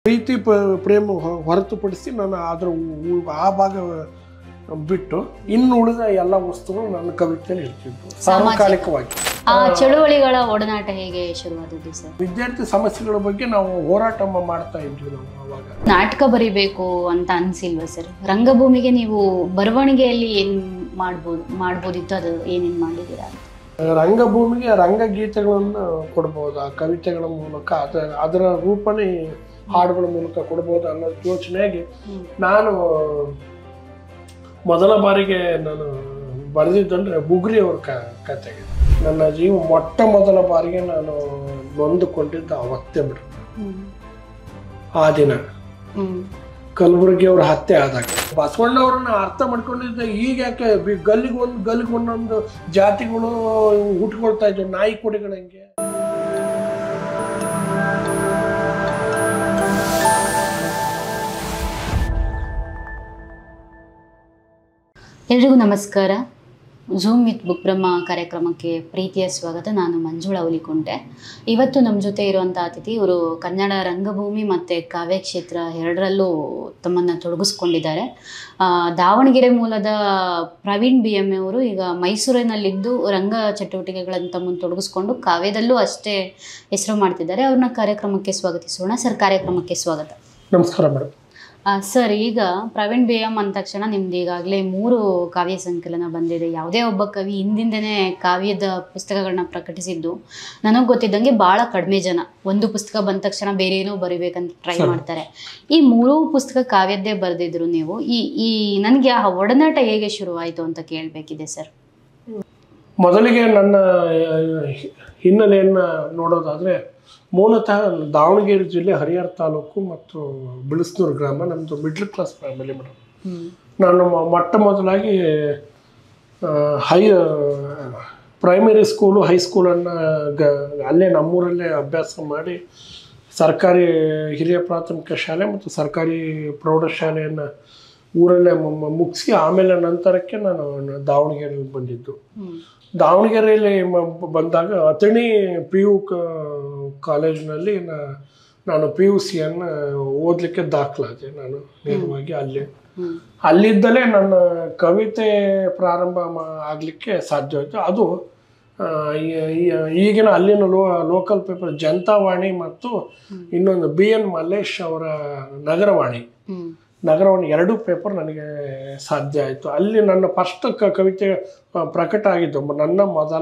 ಪ್ರೀತಿ ಪ್ರೇಮ ಹೊರತುಪಡಿಸಿ ನಾನು ಅದರ ಆ ಭಾಗ ಬಿಟ್ಟು ಇನ್ನು ಉಳಿದ ಎಲ್ಲ ವಸ್ತುಗಳು ನನ್ನ ಕವಿತೆಯಲ್ಲಿ ಇರ್ತಿದ್ವು ಸಾರ್ವಕಾಲಿಕವಾಗಿ. ಆ ಚಳುವಳಿಗಳ ಒಡನಾಟ ಹೇಗೆ ಶುರುವಾದದ್ದು ಸರ್? ವಿದ್ಯಾರ್ಥಿ ಸಮಸ್ಯೆಗಳ ಬಗ್ಗೆ ನಾವು ಹೋರಾಟ ಮಾಡ್ತಾ ಇದ್ವಿ ನಾವು ಅವಾಗ. ನಾಟಕ ಬರಿಬೇಕು ಅಂತ ಅನ್ಸಿಲ್ವಾ ಸರ್? ರಂಗಭೂಮಿಗೆ ನೀವು ಬರವಣಿಗೆಯಲ್ಲಿ ಏನ್ ಮಾಡ್ಬೋದಿತ್ತು, ಅದು ಏನೇನ್ ಮಾಡಿದ್ದೀರಾ? ರಂಗಭೂಮಿಗೆ ರಂಗಗೀತೆಗಳನ್ನು ಕೊಡ್ಬೋದು, ಆ ಕವಿತೆಗಳ ಮೂಲಕ ಅದರ ರೂಪಣೆ ಹಾಡುಗಳ ಮೂಲಕ ಕೊಡ್ಬೋದು ಅನ್ನೋ ಯೋಚನೆಯಾಗಿ ನಾನು ಮೊದಲ ಬಾರಿಗೆ ನಾನು ಬರೆದಿದ್ದಂದ್ರೆ ಬುಗ್ರಿ ಅವ್ರ ಕತೆಗೆ. ನನ್ನ ಜೀವ ಮೊದಲ ಬಾರಿಗೆ ನಾನು ನೊಂದುಕೊಂಡಿದ್ದ ಅವತ್ತೇ ಬಿಡ್ರಿ. ಆ ದಿನ ಕಲಬುರಗಿ ಅವ್ರ ಹತ್ಯೆ ಆದಾಗ ಬಸವಣ್ಣವ್ರನ್ನ ಅರ್ಥ ಮಾಡ್ಕೊಂಡಿದ್ದ. ಈಗ ಯಾಕೆ ಗಲ್ಲಿಗೆ ಒಂದೊಂದು ಜಾತಿಗಳು ಹುಟ್ಕೊಳ್ತಾ ಇದ್ವು, ನಾಯಿ ಕೊಡಿಗಳಂಗೆ. ಎಲ್ರಿಗೂ ನಮಸ್ಕಾರ. ಝೂಮ್ ವಿತ್ ಬುಕ್ ಬ್ರಹ್ಮ ಕಾರ್ಯಕ್ರಮಕ್ಕೆ ಪ್ರೀತಿಯ ಸ್ವಾಗತ. ನಾನು ಮಂಜುಳಾ ಹುಲಿಕುಂಟೆ. ಇವತ್ತು ನಮ್ಮ ಜೊತೆ ಇರುವಂಥ ಅತಿಥಿ ಇವರು ಕನ್ನಡ ರಂಗಭೂಮಿ ಮತ್ತು ಕಾವ್ಯ ಕ್ಷೇತ್ರ ಎರಡರಲ್ಲೂ ತಮ್ಮನ್ನು ತೊಡಗಿಸ್ಕೊಂಡಿದ್ದಾರೆ. ದಾವಣಗೆರೆ ಮೂಲದ ಪ್ರವೀಣ್ BM ಅವರು ಈಗ ಮೈಸೂರಿನಲ್ಲಿದ್ದು ರಂಗ ಚಟುವಟಿಕೆಗಳನ್ನು ತಮ್ಮನ್ನು ತೊಡಗಿಸ್ಕೊಂಡು ಕಾವ್ಯದಲ್ಲೂ ಅಷ್ಟೇ ಹೆಸರು ಮಾಡ್ತಿದ್ದಾರೆ. ಅವ್ರನ್ನ ಕಾರ್ಯಕ್ರಮಕ್ಕೆ ಸ್ವಾಗತಿಸೋಣ. ಸರ್, ಕಾರ್ಯಕ್ರಮಕ್ಕೆ ಸ್ವಾಗತ. ನಮಸ್ಕಾರ ಮೇಡಮ್. ಸರ್, ಈಗ ಪ್ರವೀಣ್ BM ಅಂದ ತಕ್ಷಣ ನಿಮ್ದು ಈಗಾಗಲೇ 3 ಕಾವ್ಯ ಸಂಕಲನ ಬಂದಿದೆ. ಯಾವುದೇ ಒಬ್ಬ ಕವಿ ಹಿಂದಿಂದನೇ ಕಾವ್ಯದ ಪುಸ್ತಕಗಳನ್ನ ಪ್ರಕಟಿಸಿದ್ದು ನನಗೆ ಗೊತ್ತಿದ್ದಂಗೆ ಭಾಳ ಕಡಿಮೆ ಜನ. ಒಂದು ಪುಸ್ತಕ ಬಂದ ತಕ್ಷಣ ಬೇರೆ ಏನೋ ಬರಿಬೇಕಂತ ಟ್ರೈ ಮಾಡ್ತಾರೆ. ಈ 3 ಪುಸ್ತಕ ಕಾವ್ಯದ್ದೇ ಬರೆದಿದ್ರು ನೀವು. ಈ ನನಗೆ ಆ ಒಡನಾಟ ಹೇಗೆ ಶುರುವಾಯಿತು ಅಂತ ಕೇಳಬೇಕಿದೆ ಸರ್. ಮೊದಲಿಗೆ ನನ್ನ ಹಿನ್ನೆಲೆಯನ್ನು ನೋಡೋದಾದರೆ, ಮೂಲತಃ ದಾವಣಗೆರೆ ಜಿಲ್ಲೆ ಹರಿಹರ ತಾಲೂಕು ಮತ್ತು ಬಿಳಸ್ನೂರು ಗ್ರಾಮ. ನಮ್ಮದು ಮಿಡ್ಲ್ ಕ್ಲಾಸ್ ಫ್ಯಾಮಿಲಿ ಮೇಡಮ್. ನಾನು ಮೊದಲಾಗಿ ಪ್ರೈಮರಿ ಸ್ಕೂಲು ಹೈಸ್ಕೂಲನ್ನು ಅಲ್ಲೇ ನಮ್ಮೂರಲ್ಲೇ ಅಭ್ಯಾಸ ಮಾಡಿ ಸರ್ಕಾರಿ ಹಿರಿಯ ಪ್ರಾಥಮಿಕ ಶಾಲೆ ಮತ್ತು ಸರ್ಕಾರಿ ಪ್ರೌಢಶಾಲೆಯನ್ನು ಊರಲ್ಲೇ ಮುಗಿಸಿ ಆಮೇಲೆ ನಂತರಕ್ಕೆ ನಾನು ದಾವಣಗೆರೆಯಲ್ಲಿ ಬಂದಿದ್ದು. ದಾವಣಗೆರೆಯಲ್ಲಿ ಬಂದಾಗ ಅಥಣಿ PU ಕಾಲೇಜಿನಲ್ಲಿ ನಾನು PUCಯನ್ನು ಓದಲಿಕ್ಕೆ ದಾಖಲಾದೆ. ನಾನು ನೇರವಾಗಿ ಅಲ್ಲಿದ್ದಲೇ ನನ್ನ ಕವಿತೆ ಪ್ರಾರಂಭ ಆಗಲಿಕ್ಕೆ ಸಾಧ್ಯವಾಯಿತು. ಅದು ಈಗಿನ ಅಲ್ಲಿನ ಲೋಕಲ್ ಪೇಪರ್ ಜನತಾವಾಣಿ ಮತ್ತು ಇನ್ನೊಂದು BN ಮಲ್ಲೇಶ್ ಅವರ ನಗರವಾಣಿ 2 ಪೇಪರ್ ನನಗೆ ಸಾಧ್ಯ ಆಯಿತು. ಅಲ್ಲಿ ನನ್ನ ಫಸ್ಟ್ ಕವಿತೆ ಪ್ರಕಟ ಆಗಿದ್ದು, ನನ್ನ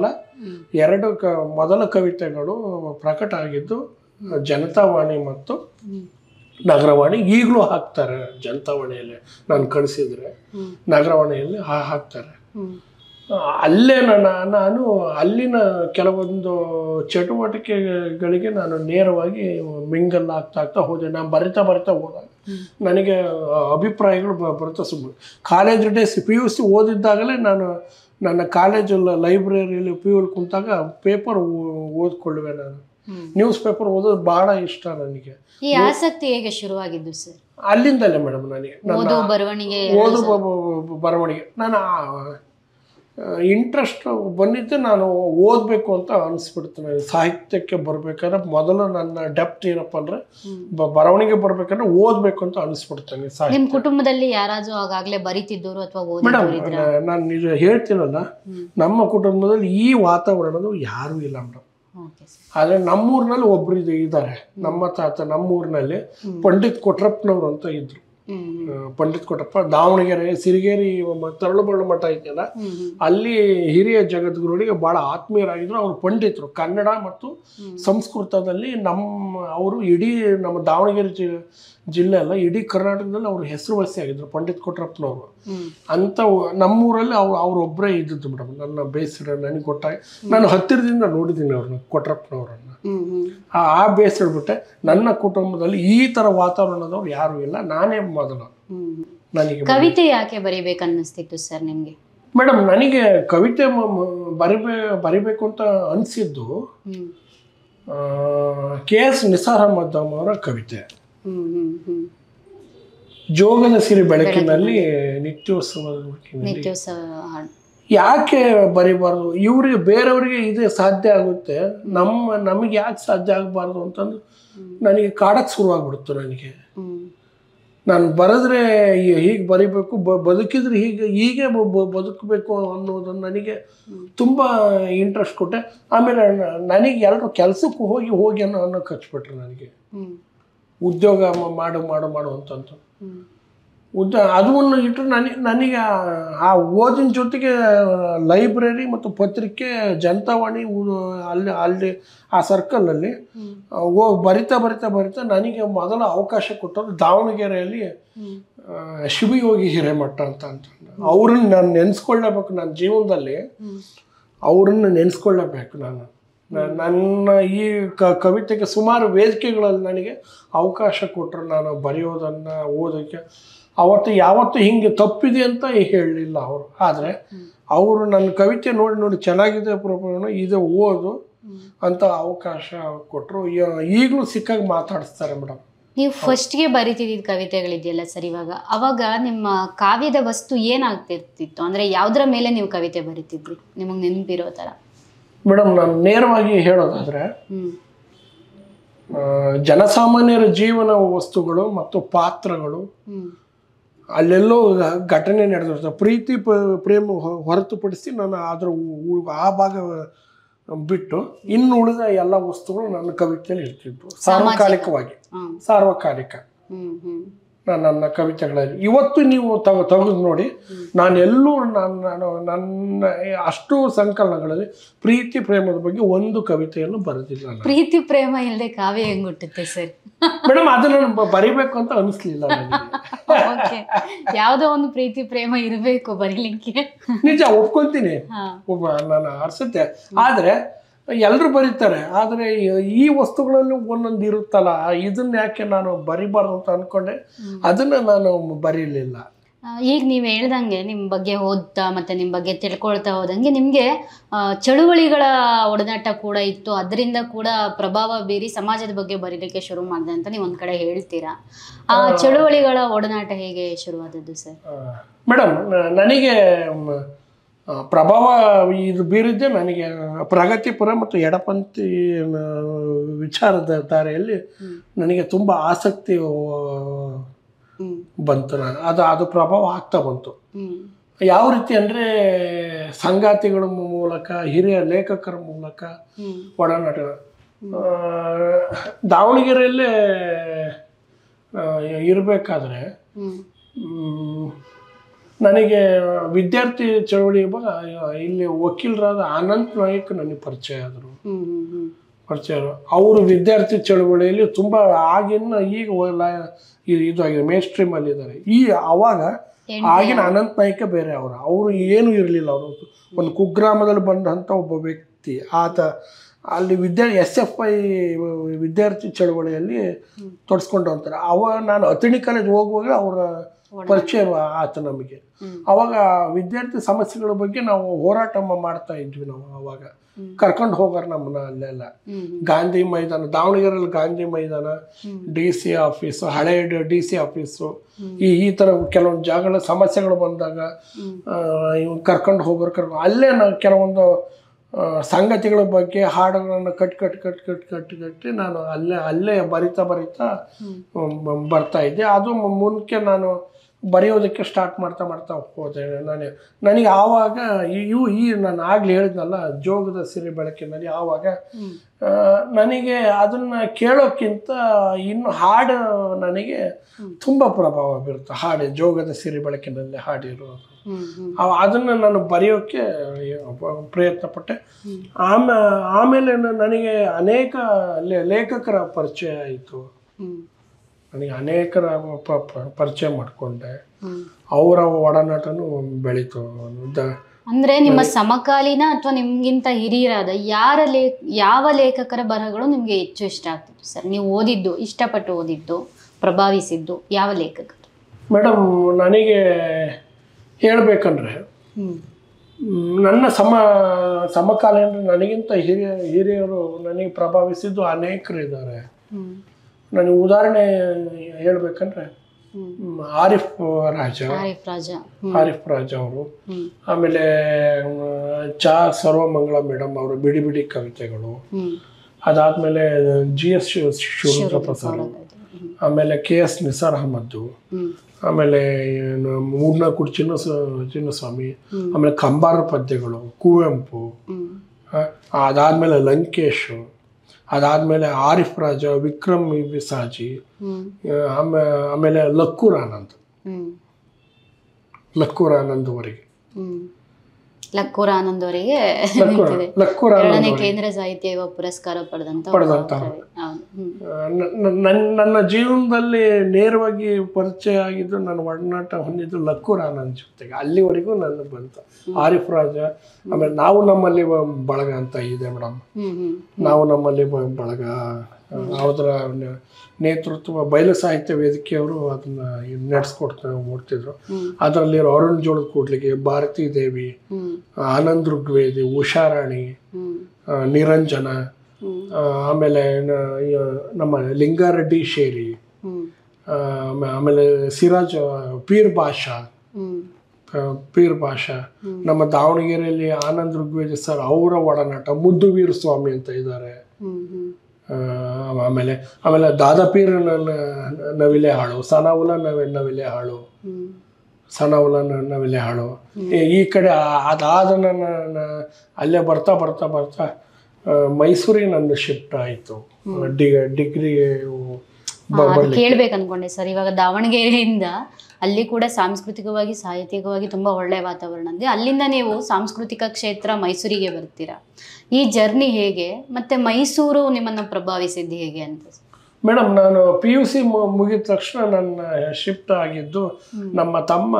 ಮೊದಲ ಕವಿತೆಗಳು ಪ್ರಕಟ ಆಗಿದ್ದು ಜನತಾವಾಣಿ ಮತ್ತು ನಗರವಾಣಿ. ಈಗಲೂ ಹಾಕ್ತಾರೆ ಜನತಾವಾಣಿಯಲ್ಲಿ, ನಾನು ಕಳಿಸಿದ್ರೆ ನಗರವಾಣಿಯಲ್ಲಿ ಹಾಕ್ತಾರೆ. ಅಲ್ಲೇ ನಾನು ಅಲ್ಲಿನ ಕೆಲವೊಂದು ಚಟುವಟಿಕೆಗಳಿಗೆ ನಾನು ನೇರವಾಗಿ ಮಿಂಗಲ್ ಆಗ್ತಾ ಹೋದೆ. ನಾನು ಬರಿತಾ ಹೋದಾಗ ನನಗೆ ಅಭಿಪ್ರಾಯಗಳು ಬರ್ತಾ ಸುಮ್ಮನೆ. ಕಾಲೇಜ್ ಡೇಸ್ PUC ಓದಿದ್ದಾಗಲೇ ನಾನು ನನ್ನ ಕಾಲೇಜು ಲೈಬ್ರರಿಯಲ್ಲಿ PU ಕುಂತಾಗ ಪೇಪರ್ ಓದ್ಕೊಳ್ಳುವೆ. ನಾನು ನ್ಯೂಸ್ ಪೇಪರ್ ಓದೋದು ಭಾಳ ಇಷ್ಟ ನನಗೆ. ಈ ಆಸಕ್ತಿ ಹೇಗೆ ಶುರುವಾಗಿದ್ದು ಸರ್? ಅಲ್ಲಿಂದಲೇ ಮೇಡಮ್. ನನಗೆ ಓದು ಬರವಣಿಗೆ ನಾನು ಇಂಟ್ರೆಸ್ಟ್ ಬಂದಿದ್ದೆ. ನಾನು ಓದಬೇಕು ಅಂತ ಅನಿಸ್ಬಿಡ್ತು. ನನಗೆ ಸಾಹಿತ್ಯಕ್ಕೆ ಬರಬೇಕಾದ್ರೆ ಮೊದಲು ನನ್ನ ಡೆಪ್ತ್ ಏನಪ್ಪ ಅಂದರೆ ಬರವಣಿಗೆ ಬರಬೇಕಾದ್ರೆ ಓದಬೇಕು ಅಂತ ಅನಿಸ್ಬಿಡ್ತಾನೆ. ನಿಮ್ಮ ಕುಟುಂಬದಲ್ಲಿ ಯಾರಾದರೂ ಆಗಾಗಲೇ ಬರೀತಿದ್ದವರು ಅಥವಾ ಮೇಡಮ್, ನಾನು ನಿಜ ಹೇಳ್ತೀನಲ್ಲ, ನಮ್ಮ ಕುಟುಂಬದಲ್ಲಿ ಈ ವಾತಾವರಣದ ಯಾರೂ ಇಲ್ಲ ಮೇಡಮ್. ಆದರೆ ನಮ್ಮೂರಿನಲ್ಲಿ ಒಬ್ರು ಇದ್ದಾರೆ. ನಮ್ಮ ತಾತ ನಮ್ಮೂರಿನಲ್ಲಿ ಪಂಡಿತ್ ಕೊಟ್ರಪ್ಪನವ್ರು ಅಂತ ಇದ್ರು. ಪಂಡಿತ್ ಕೊಟ್ರಪ್ಪ ದಾವಣಗೆರೆ ಸಿರಿಗೇರಿ ತರಳುಬಳ್ಳು ಮಠ ಇದೆಯಲ್ಲ, ಅಲ್ಲಿ ಹಿರಿಯ ಜಗದ್ಗುರುಗಳಿಗೆ ಬಹಳ ಆತ್ಮೀಯರಾಗಿದ್ರು. ಅವರು ಪಂಡಿತರು. ಕನ್ನಡ ಮತ್ತು ಸಂಸ್ಕೃತದಲ್ಲಿ ಅವರು ಇಡೀ ನಮ್ಮ ದಾವಣಗೆರೆ ಜಿಲ್ಲೆ ಅಲ್ಲ, ಇಡೀ ಕರ್ನಾಟಕದಲ್ಲಿ ಅವರು ಹೆಸರುವಾಸಿಯಾಗಿದ್ರು ಪಂಡಿತ್ ಕೊಟ್ರಪ್ಪನವರು ಅಂತ. ನಮ್ಮೂರಲ್ಲಿ ಅವರೊಬ್ಬರೇ ಇದ್ದಿದ್ದು ಮೇಡಮ್. ನನ್ನ ಬೇಸರ ನನಗೆ ಗೊತ್ತಾಗಿ ನಾನು ಹತ್ತಿರದಿಂದ ನೋಡಿದ್ದೀನಿ ಅವ್ರನ್ನ, ಕೊಟ್ರಪ್ಪನವರನ್ನು. ಆ ಬೇಸರಬಿಟ್ಟೆ. ನನ್ನ ಕುಟುಂಬದಲ್ಲಿ ಈ ಥರ ವಾತಾವರಣದವ್ರು ಯಾರೂ ಇಲ್ಲ, ನಾನೇ ಮೊದಲು. ನನಗೆ ಕವಿತೆ ಯಾಕೆ ಬರಿಬೇಕನ್ನಿಸ್ತಿತ್ತು ಸರ್ ನಿಮಗೆ? ಮೇಡಮ್, ನನಗೆ ಕವಿತೆ ಬರಿಬೇಕು ಅಂತ ಅನಿಸಿದ್ದು KS ನಿಸಾರ್ ಅಹಮದ್ ಅವರ ಕವಿತೆ ಜೋಗದ ಸಿರಿ ಬೆಳಕಿನಲ್ಲಿ ನಿತ್ಯೋತ್ಸವ ಯಾಕೆ ಬರಿಬಾರ್ದು, ಇವ್ರಿಗೆ ಬೇರೆಯವ್ರಿಗೆ ಇದು ಸಾಧ್ಯ ಆಗುತ್ತೆ, ನಮಗೆ ಯಾಕೆ ಸಾಧ್ಯ ಆಗಬಾರ್ದು ಅಂತಂದು ನನಗೆ ಕಾಡಕ್ಕೆ ಶುರುವಾಗ್ಬಿಡ್ತು. ನನಗೆ ನಾನು ಬರೆದ್ರೆ ಹೀಗೆ ಬರಿಬೇಕು, ಬದುಕಿದ್ರೆ ಹೀಗೆ ಬದುಕಬೇಕು ಅನ್ನೋದನ್ನು ನನಗೆ ತುಂಬ ಇಂಟ್ರೆಸ್ಟ್ ಕೊಟ್ಟೆ. ಆಮೇಲೆ ನನಗೆ ಎಲ್ಲರೂ ಕೆಲಸಕ್ಕೆ ಹೋಗಿ ಅನ್ನೋಕ್ಕೆ ಹಚ್ಬಿಟ್ರು. ನನಗೆ ಉದ್ಯೋಗ ಮಾಡು ಅಂತಂತು ಅದನ್ನು ಇಟ್ಟರೆ ನನಗೆ ಆ ಓದಿನ ಜೊತೆಗೆ ಲೈಬ್ರರಿ ಮತ್ತು ಪತ್ರಿಕೆ, ಜನತಾವಾಣಿ ಅಲ್ಲಿ ಆ ಸರ್ಕಲಲ್ಲಿ ಬರಿತಾ ನನಗೆ ಮೊದಲ ಅವಕಾಶ ಕೊಟ್ಟರು ದಾವಣಗೆರೆಯಲ್ಲಿ ಶಿವಯೋಗಿ ಹಿರೇಮಠ ಅಂತ ಅವ್ರನ್ನ ನಾನು ನೆನೆಸ್ಕೊಳ್ಳೇಬೇಕು. ನನ್ನ ಜೀವನದಲ್ಲಿ ಅವ್ರನ್ನ ನೆನೆಸ್ಕೊಳ್ಳೇಬೇಕು. ನನ್ನ ಈ ಕವಿತೆಗೆ ಸುಮಾರು ವೇದಿಕೆಗಳಲ್ಲಿ ನನಗೆ ಅವಕಾಶ ಕೊಟ್ಟರು. ನಾನು ಬರೆಯೋದನ್ನು ಓದೋಕ್ಕೆ ಯಾವತ್ತು ಹಿಂಗೆ ತಪ್ಪಿದೆ ಅಂತ ಹೇಳಲಿಲ್ಲ ಅವರು. ಆದರೆ ಅವರು ನನ್ನ ಕವಿತೆ ನೋಡಿ ಚೆನ್ನಾಗಿದೆ ಪ್ರಭು, ಇದು ಓದು ಅಂತ ಅವಕಾಶ ಕೊಟ್ಟರು. ಈಗಲೂ ಸಿಕ್ಕಾಗಿ ಮಾತಾಡಿಸ್ತಾರೆ ಮೇಡಮ್. ನೀವು ಫಸ್ಟ್ಗೆ ಬರಿತಿದ್ದ ಕವಿತೆಗಳಿದೆಯಲ್ಲ ಸರ್, ಅವಾಗ ನಿಮ್ಮ ಕಾವ್ಯದ ವಸ್ತು ಏನಾಗ್ತಿರ್ತಿತ್ತು? ಅಂದರೆ ಯಾವುದರ ಮೇಲೆ ನೀವು ಕವಿತೆ ಬರಿತಿದ್ರಿ ನಿಮಗೆ ನೆನಪಿರೋ ಥರ? ಮೇಡಮ್, ನಾನು ನೇರವಾಗಿ ಹೇಳೋದಾದರೆ ಜನಸಾಮಾನ್ಯರ ಜೀವನ ವಸ್ತುಗಳು ಮತ್ತು ಪಾತ್ರಗಳು, ಅಲ್ಲೆಲ್ಲೋ ಘಟನೆ ನಡೆದಿರ್ತದೆ. ಪ್ರೀತಿ ಪ್ರೇಮ ಹೊರತುಪಡಿಸಿ ನಾನು ಅದರ ಆ ಭಾಗ ಬಿಟ್ಟು ಇನ್ನು ಉಳಿದ ಎಲ್ಲ ವಸ್ತುಗಳು ನನ್ನ ಕವಿತೆಯಲ್ಲಿ ಇರ್ತಿದ್ವು. ಸಾರ್ವಕಾಲಿಕ ನನ್ನ ಕವಿತೆಗಳಲ್ಲಿ. ಇವತ್ತು ನೀವು ತೆಗೆದು ನೋಡಿ, ನಾನೆಲ್ಲೂ ನನ್ನ ಅಷ್ಟು ಸಂಕಲನಗಳಲ್ಲಿ ಪ್ರೀತಿ ಪ್ರೇಮದ ಬಗ್ಗೆ ಒಂದು ಕವಿತೆಯನ್ನು ಬರೆದಿಲ್ಲ. ಪ್ರೀತಿ ಪ್ರೇಮ ಇಲ್ಲದೆ ಕಾವ್ಯ ಹೆಂಗ್ ಹುಟ್ಟುತ್ತೆ ಸರ್? ಮೇಡಮ್, ಅದನ್ನ ಬರಿಬೇಕು ಅಂತ ಅನಿಸ್ಲಿಲ್ಲ. ಯಾವ್ದೋ ಒಂದು ಪ್ರೀತಿ ಪ್ರೇಮ ಇರಬೇಕು ಬರೀಲಿಕ್ಕೆ. ನಿಜ, ಒಪ್ಕೊಂತೀನಿ, ನಾನು ಅರ್ಸುತ್ತೆ. ಆದ್ರೆ ಎಲ್ಲರೂ ಬರೀತಾರೆ. ಆದರೆ ಈ ವಸ್ತುಗಳಲ್ಲಿ ಒಂದೊಂದು ಇರುತ್ತಲ್ಲ, ಇದನ್ನ ಯಾಕೆ ನಾನು ಬರಿಬಾರ್ದು ಅಂತ ಅನ್ಕೊಂಡೆ, ಅದನ್ನ ನಾನು ಬರೀಲಿಲ್ಲ. ಈಗ ನೀವು ಹೇಳ್ದಂಗೆ ನಿಮ್ಮ ಬಗ್ಗೆ ಓದ್ತಾ ಮತ್ತೆ ನಿಮ್ಮ ಬಗ್ಗೆ ತಿಳ್ಕೊಳ್ತಾ ಹೋದಂಗೆ ನಿಮಗೆ ಚಳುವಳಿಗಳ ಒಡನಾಟ ಕೂಡ ಇತ್ತು. ಅದರಿಂದ ಕೂಡ ಪ್ರಭಾವ ಬೀರಿ ಸಮಾಜದ ಬಗ್ಗೆ ಬರೀಲಿಕ್ಕೆ ಶುರು ಮಾಡಿದೆ ಅಂತ ನೀವು ಒಂದು ಕಡೆ ಹೇಳ್ತೀರಾ. ಆ ಚಳುವಳಿಗಳ ಒಡನಾಟ ಹೇಗೆ ಶುರುವಾದದ್ದು ಸರ್? ಮೇಡಮ್, ನನಗೆ ಪ್ರಭಾವ ಇದು ಬೀರಿದ್ದೆ ನನಗೆ ಪ್ರಗತಿಪರ ಮತ್ತು ಎಡಪಂಥಿ ವಿಚಾರದ ದಾರಿಯಲ್ಲಿ ನನಗೆ ತುಂಬ ಆಸಕ್ತಿ ಬಂತು. ಅದು ಪ್ರಭಾವ ಆಗ್ತಾ ಬಂತು. ಯಾವ ರೀತಿ ಅಂದರೆ, ಸಂಗಾತಿಗಳ ಮೂಲಕ, ಹಿರಿಯ ಲೇಖಕರ ಮೂಲಕ ಒಡನಾಟ. ದಾವಣಗೆರೆಯಲ್ಲೇ ಇರಬೇಕಾದ್ರೆ ನನಗೆ ವಿದ್ಯಾರ್ಥಿ ಚಳವಳಿ ಇಲ್ಲಿ ವಕೀಲರಾದ ಅನಂತ್ ನಾಯಕ್ ನನಗೆ ಪರಿಚಯ ಆದರು. ಅವರು ವಿದ್ಯಾರ್ಥಿ ಚಳವಳಿಯಲ್ಲಿ ತುಂಬ ಆಗಿನ ಈಗ ಇದಾಗಿದೆ, ಮೇನ್ ಸ್ಟ್ರೀಮ್ ಅಲ್ಲಿ ಇದ್ದಾರೆ. ಅವಾಗ ಆಗಿನ ಅನಂತ್ ನಾಯ್ಕ ಬೇರೆ ಅವರು ಏನು ಇರಲಿಲ್ಲ. ಅವರು ಒಂದು ಕುಗ್ರಾಮದಲ್ಲಿ ಬಂದಂಥ ಒಬ್ಬ ವ್ಯಕ್ತಿ. ಆತ ಅಲ್ಲಿ SFI ವಿದ್ಯಾರ್ಥಿ ಚಳವಳಿಯಲ್ಲಿ ತೊಡಸ್ಕೊಂಡು ಅಂತಾರೆ. ನಾನು ಅತಣಿ ಕಾಲೇಜ್ ಹೋಗುವಾಗ ಅವರ ಪರಿಚಯ ಆತ ನಮಗೆ. ಅವಾಗ ವಿದ್ಯಾರ್ಥಿ ಸಮಸ್ಯೆಗಳ ಬಗ್ಗೆ ನಾವು ಹೋರಾಟ ಮಾಡ್ತಾ ಇದ್ವಿ. ನಾವು ಅವಾಗ ಕರ್ಕೊಂಡು ಹೋಗಾರ ನಮ್ಮನ್ನ ಅಲ್ಲೆಲ್ಲ. ಗಾಂಧಿ ಮೈದಾನ, ದಾವಣಗೆರೆಯಲ್ಲಿ ಗಾಂಧಿ ಮೈದಾನ, DC ಆಫೀಸು, ಹಳೆ DC ಆಫೀಸು, ಈ ಥರ ಕೆಲವೊಂದು ಜಾಗಗಳ ಸಮಸ್ಯೆಗಳು ಬಂದಾಗ ಕರ್ಕೊಂಡು ಹೋಗೋರು. ಅಲ್ಲೇ ನಾವು ಕೆಲವೊಂದು ಸಂಗತಿಗಳ ಬಗ್ಗೆ ಹಾಡುಗಳನ್ನು ಕಟ್ಟಿ ನಾನು ಅಲ್ಲೇ ಬರಿತಾ ಬರ್ತಾ ಇದ್ದೆ. ಅದು ಮುಂದಕ್ಕೆ ನಾನು ಬರೆಯೋದಕ್ಕೆ ಸ್ಟಾರ್ಟ್ ಮಾಡ್ತಾ ಹೋದೆ. ನನಗೆ ಆವಾಗ ನಾನು ಆಗಲೇ ಹೇಳಿದ್ನಲ್ಲ, ಜೋಗದ ಸಿರಿ ಬೆಳಕಿನಲ್ಲಿ, ಆವಾಗ ನನಗೆ ಅದನ್ನು ಕೇಳೋಕ್ಕಿಂತ ಇನ್ನು ಹಾಡು ನನಗೆ ತುಂಬ ಪ್ರಭಾವ ಬೀರುತ್ತೆ. ಹಾಡು ಜೋಗದ ಸಿರಿ ಬೆಳಕಿನಲ್ಲಿ ಹಾಡಿರೋದು, ಅದನ್ನು ನಾನು ಬರೆಯೋಕ್ಕೆ ಪ್ರಯತ್ನ ಪಟ್ಟೆ. ಆಮೇಲೆ ನನಗೆ ಅನೇಕ ಲೇಖಕರ ಪರಿಚಯ ಆಯಿತು. ನನಗೆ ಅನೇಕರ ಪರಿಚಯ ಮಾಡಿಕೊಂಡೆ. ಅವರ ಒಡನಾಟನೂ ಬೆಳೀತು. ಅಂದ್ರೆ ನಿಮ್ಮ ಸಮಕಾಲೀನ ಅಥವಾ ನಿಮ್ಗಿಂತ ಹಿರಿಯರಾದ ಯಾವ ಲೇಖಕರ ಬರಹಗಳು ನಿಮ್ಗೆ ಹೆಚ್ಚು ಇಷ್ಟ ಆಗ್ತಿತ್ತು ಸರ್? ನೀವು ಓದಿದ್ದು, ಇಷ್ಟಪಟ್ಟು ಓದಿದ್ದು, ಪ್ರಭಾವಿಸಿದ್ದು ಯಾವ ಲೇಖಕರು? ಮೇಡಮ್, ನನಗೆ ಹೇಳ್ಬೇಕಂದ್ರೆ ನನ್ನ ಸಮಕಾಲೀನ ನನಗಿಂತ ಹಿರಿಯರು ನನಗೆ ಪ್ರಭಾವಿಸಿದ್ದು ಅನೇಕರು ಇದ್ದಾರೆ. ನನಗೆ ಉದಾಹರಣೆ ಹೇಳ್ಬೇಕಂದ್ರೆ, ಆರಿಫ್ ರಾಜ ಆರಿಫ್ ರಾಜ ಅವರು. ಆಮೇಲೆ ಚಾ ಸರ್ವಮಂಗಳ ಮೇಡಮ್ ಅವರು ಬಿಡಿ ಬಿಡಿ ಕವಿತೆಗಳು. ಅದಾದ್ಮೇಲೆ GS ಶಿವರುದ್ರ ಪ್ರಸಾದ್, ಆಮೇಲೆ KS ನಿಸಾರ್ ಅಹಮದ್ದು, ಆಮೇಲೆ ಮೂಡ್ನಾಕುಡಿ ಚಿನ್ನಸ್ವಾಮಿ, ಆಮೇಲೆ ಕಂಬಾರ ಪದ್ಯಗಳು, ಕುವೆಂಪು, ಅದಾದ್ಮೇಲೆ ಲಂಕೇಶ್, ಅದಾದ್ಮೇಲೆ ಆರಿಫ್ ರಾಜ, ವಿಕ್ರಮ್ ವಿಸಾಜಿ, ಆಮೇಲೆ ಲಕ್ಕೂರ್ ಆನಂದ್ ಅವರಿಗೆ ಲಕ್ಕೂರ್ ಆನಂದ್ ಅವರಿಗೆ ಕೇಂದ್ರ ಸಾಹಿತ್ಯ ಪುರಸ್ಕಾರ ಪಡೆದಂತ ನನ್ನ ಜೀವನದಲ್ಲಿ ನೇರವಾಗಿ ಪರಿಚಯ ಆಗಿದ್ದು, ನನ್ನ ಒಡನಾಟ ಹೊಂದಿದ್ದು ಲಕ್ಕೂರ್ ಆನಂದ್ ಜೊತೆಗೆ. ಅಲ್ಲಿವರೆಗೂ ನನ್ನ ಬಂತು. ಆರಿಫ್ ರಾಜ, ಆಮೇಲೆ ನಾವು ನಮ್ಮಲ್ಲಿ ಬಳಗ ಅಂತ ಇದೆ ಮೇಡಮ್. ನಾವು ನಮ್ಮಲ್ಲಿ ಬಳಗ, ಅದರ ನೇತೃತ್ವ ಬಯಲು ಸಾಹಿತ್ಯ ವೇದಿಕೆಯವರು ಅದನ್ನ ಓಡ್ತಿದ್ರು. ಅದರಲ್ಲಿ ಅರುಣ್ ಜೋಳದ ಕೂಡ್ಲಿಗೆ, ಭಾರತೀ ದೇವಿ, ಆನಂದ್ ಋಗ್ವೇದಿ, ಉಷಾರಾಣಿ, ನಿರಂಜನ, ಆಮೇಲೆ ನಮ್ಮ ಲಿಂಗಾರೆಡ್ಡಿ ಶೇರಿ, ಆಮೇಲೆ ಸಿರಾಜ್, ಪೀರ್ ಭಾಷಾ, ನಮ್ಮ ದಾವಣಗೆರೆಯಲ್ಲಿ ಆನಂದ್ ಋಗ್ವೇದಿ ಸರ್ ಅವರ ಒಡನಾಟ, ಮುದ್ದು ವೀರ ಸ್ವಾಮಿ ಅಂತ ಇದ್ದಾರೆ. ಆಮೇಲೆ ದಾದಾಪೀರ್ ನವಿಲೆ ಹಾಳು, ಸನಾವುಲ ನವಿಲೆ ಹಾಳು. ಈ ಕಡೆ ಅದಾದ ಅಲ್ಲೇ ಬರ್ತಾ ಮೈಸೂರಿಗೆ ನನ್ನ ಶಿಫ್ಟ್ ಆಯಿತು. ಡಿಗ್ರಿ ಕೇಳ್ಬೇಕು ಅನ್ಕೊಂಡೆ ಸರ್. ಇವಾಗ ದಾವಣಗೆರೆಯಿಂದ ಅಲ್ಲಿ ಕೂಡ ಸಾಂಸ್ಕೃತಿಕವಾಗಿ ಸಾಹಿತ್ಯಿಕವಾಗಿ ತುಂಬಾ ಒಳ್ಳೆ ವಾತಾವರಣ ಇದೆ. ಅಲ್ಲಿಂದ ನೀವು ಸಾಂಸ್ಕೃತಿಕ ಕ್ಷೇತ್ರ ಮೈಸೂರಿಗೆ ಬರ್ತೀರಾ. ಈ ಜರ್ನಿ ಹೇಗೆ, ಮತ್ತೆ ಮೈಸೂರು ನಿಮ್ಮನ್ನು ಪ್ರಭಾವಿಸಿದ್ದು ಹೇಗೆ ಅಂತ? ಮೇಡಮ್, ನಾನು PUC ಮುಗಿದ ತಕ್ಷಣ ನನ್ನ ಶಿಫ್ಟ್ ಆಗಿದ್ದು, ನಮ್ಮ ತಮ್ಮ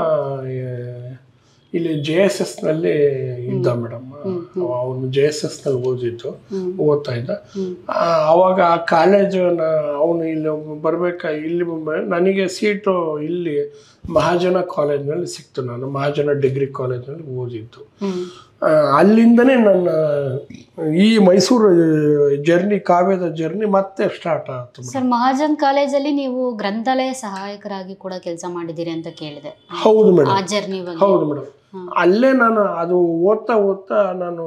ಇಲ್ಲಿ JSS ನಲ್ಲಿ ಇದ್ದ ಮೇಡಮ್. ಅವನು JSS ನಲ್ಲಿ ಓದ್ತಾ ಇದ್ದ. ಅವಾಗ ಆ ಕಾಲೇಜು ಅವನು ಇಲ್ಲಿ ಇಲ್ಲಿ ನನಗೆ ಸೀಟು ಇಲ್ಲಿ ಮಹಾಜನ ಕಾಲೇಜ್ನಲ್ಲಿ ಸಿಕ್ತು. ನಾನು ಮಹಾಜನ ಡಿಗ್ರಿ ಕಾಲೇಜ್ನಲ್ಲಿ ಓದಿದ್ದು. ಅಲ್ಲಿಂದನೇ ನನ್ನ ಈ ಮೈಸೂರು ಜರ್ನಿ, ಕಾವ್ಯದ ಜರ್ನಿ ಮತ್ತೆ ಸ್ಟಾರ್ಟ್ ಆಯ್ತು. ಸರ್, ಮಹಾಜನ್ ಕಾಲೇಜಲ್ಲಿ ನೀವು ಗ್ರಂಥಾಲಯ ಸಹಾಯಕರಾಗಿ ಕೂಡ ಕೆಲಸ ಮಾಡಿದ್ದೀರಿ ಅಂತ ಕೇಳಿದೆ. ಹೌದು ಮೇಡಮ್. ಆ ಜರ್ನಿ ಬಗ್ಗೆ? ಹೌದು ಮೇಡಮ್. ಅಲ್ಲೇ ನಾನು ಅದು ಓದ್ತಾ ನಾನು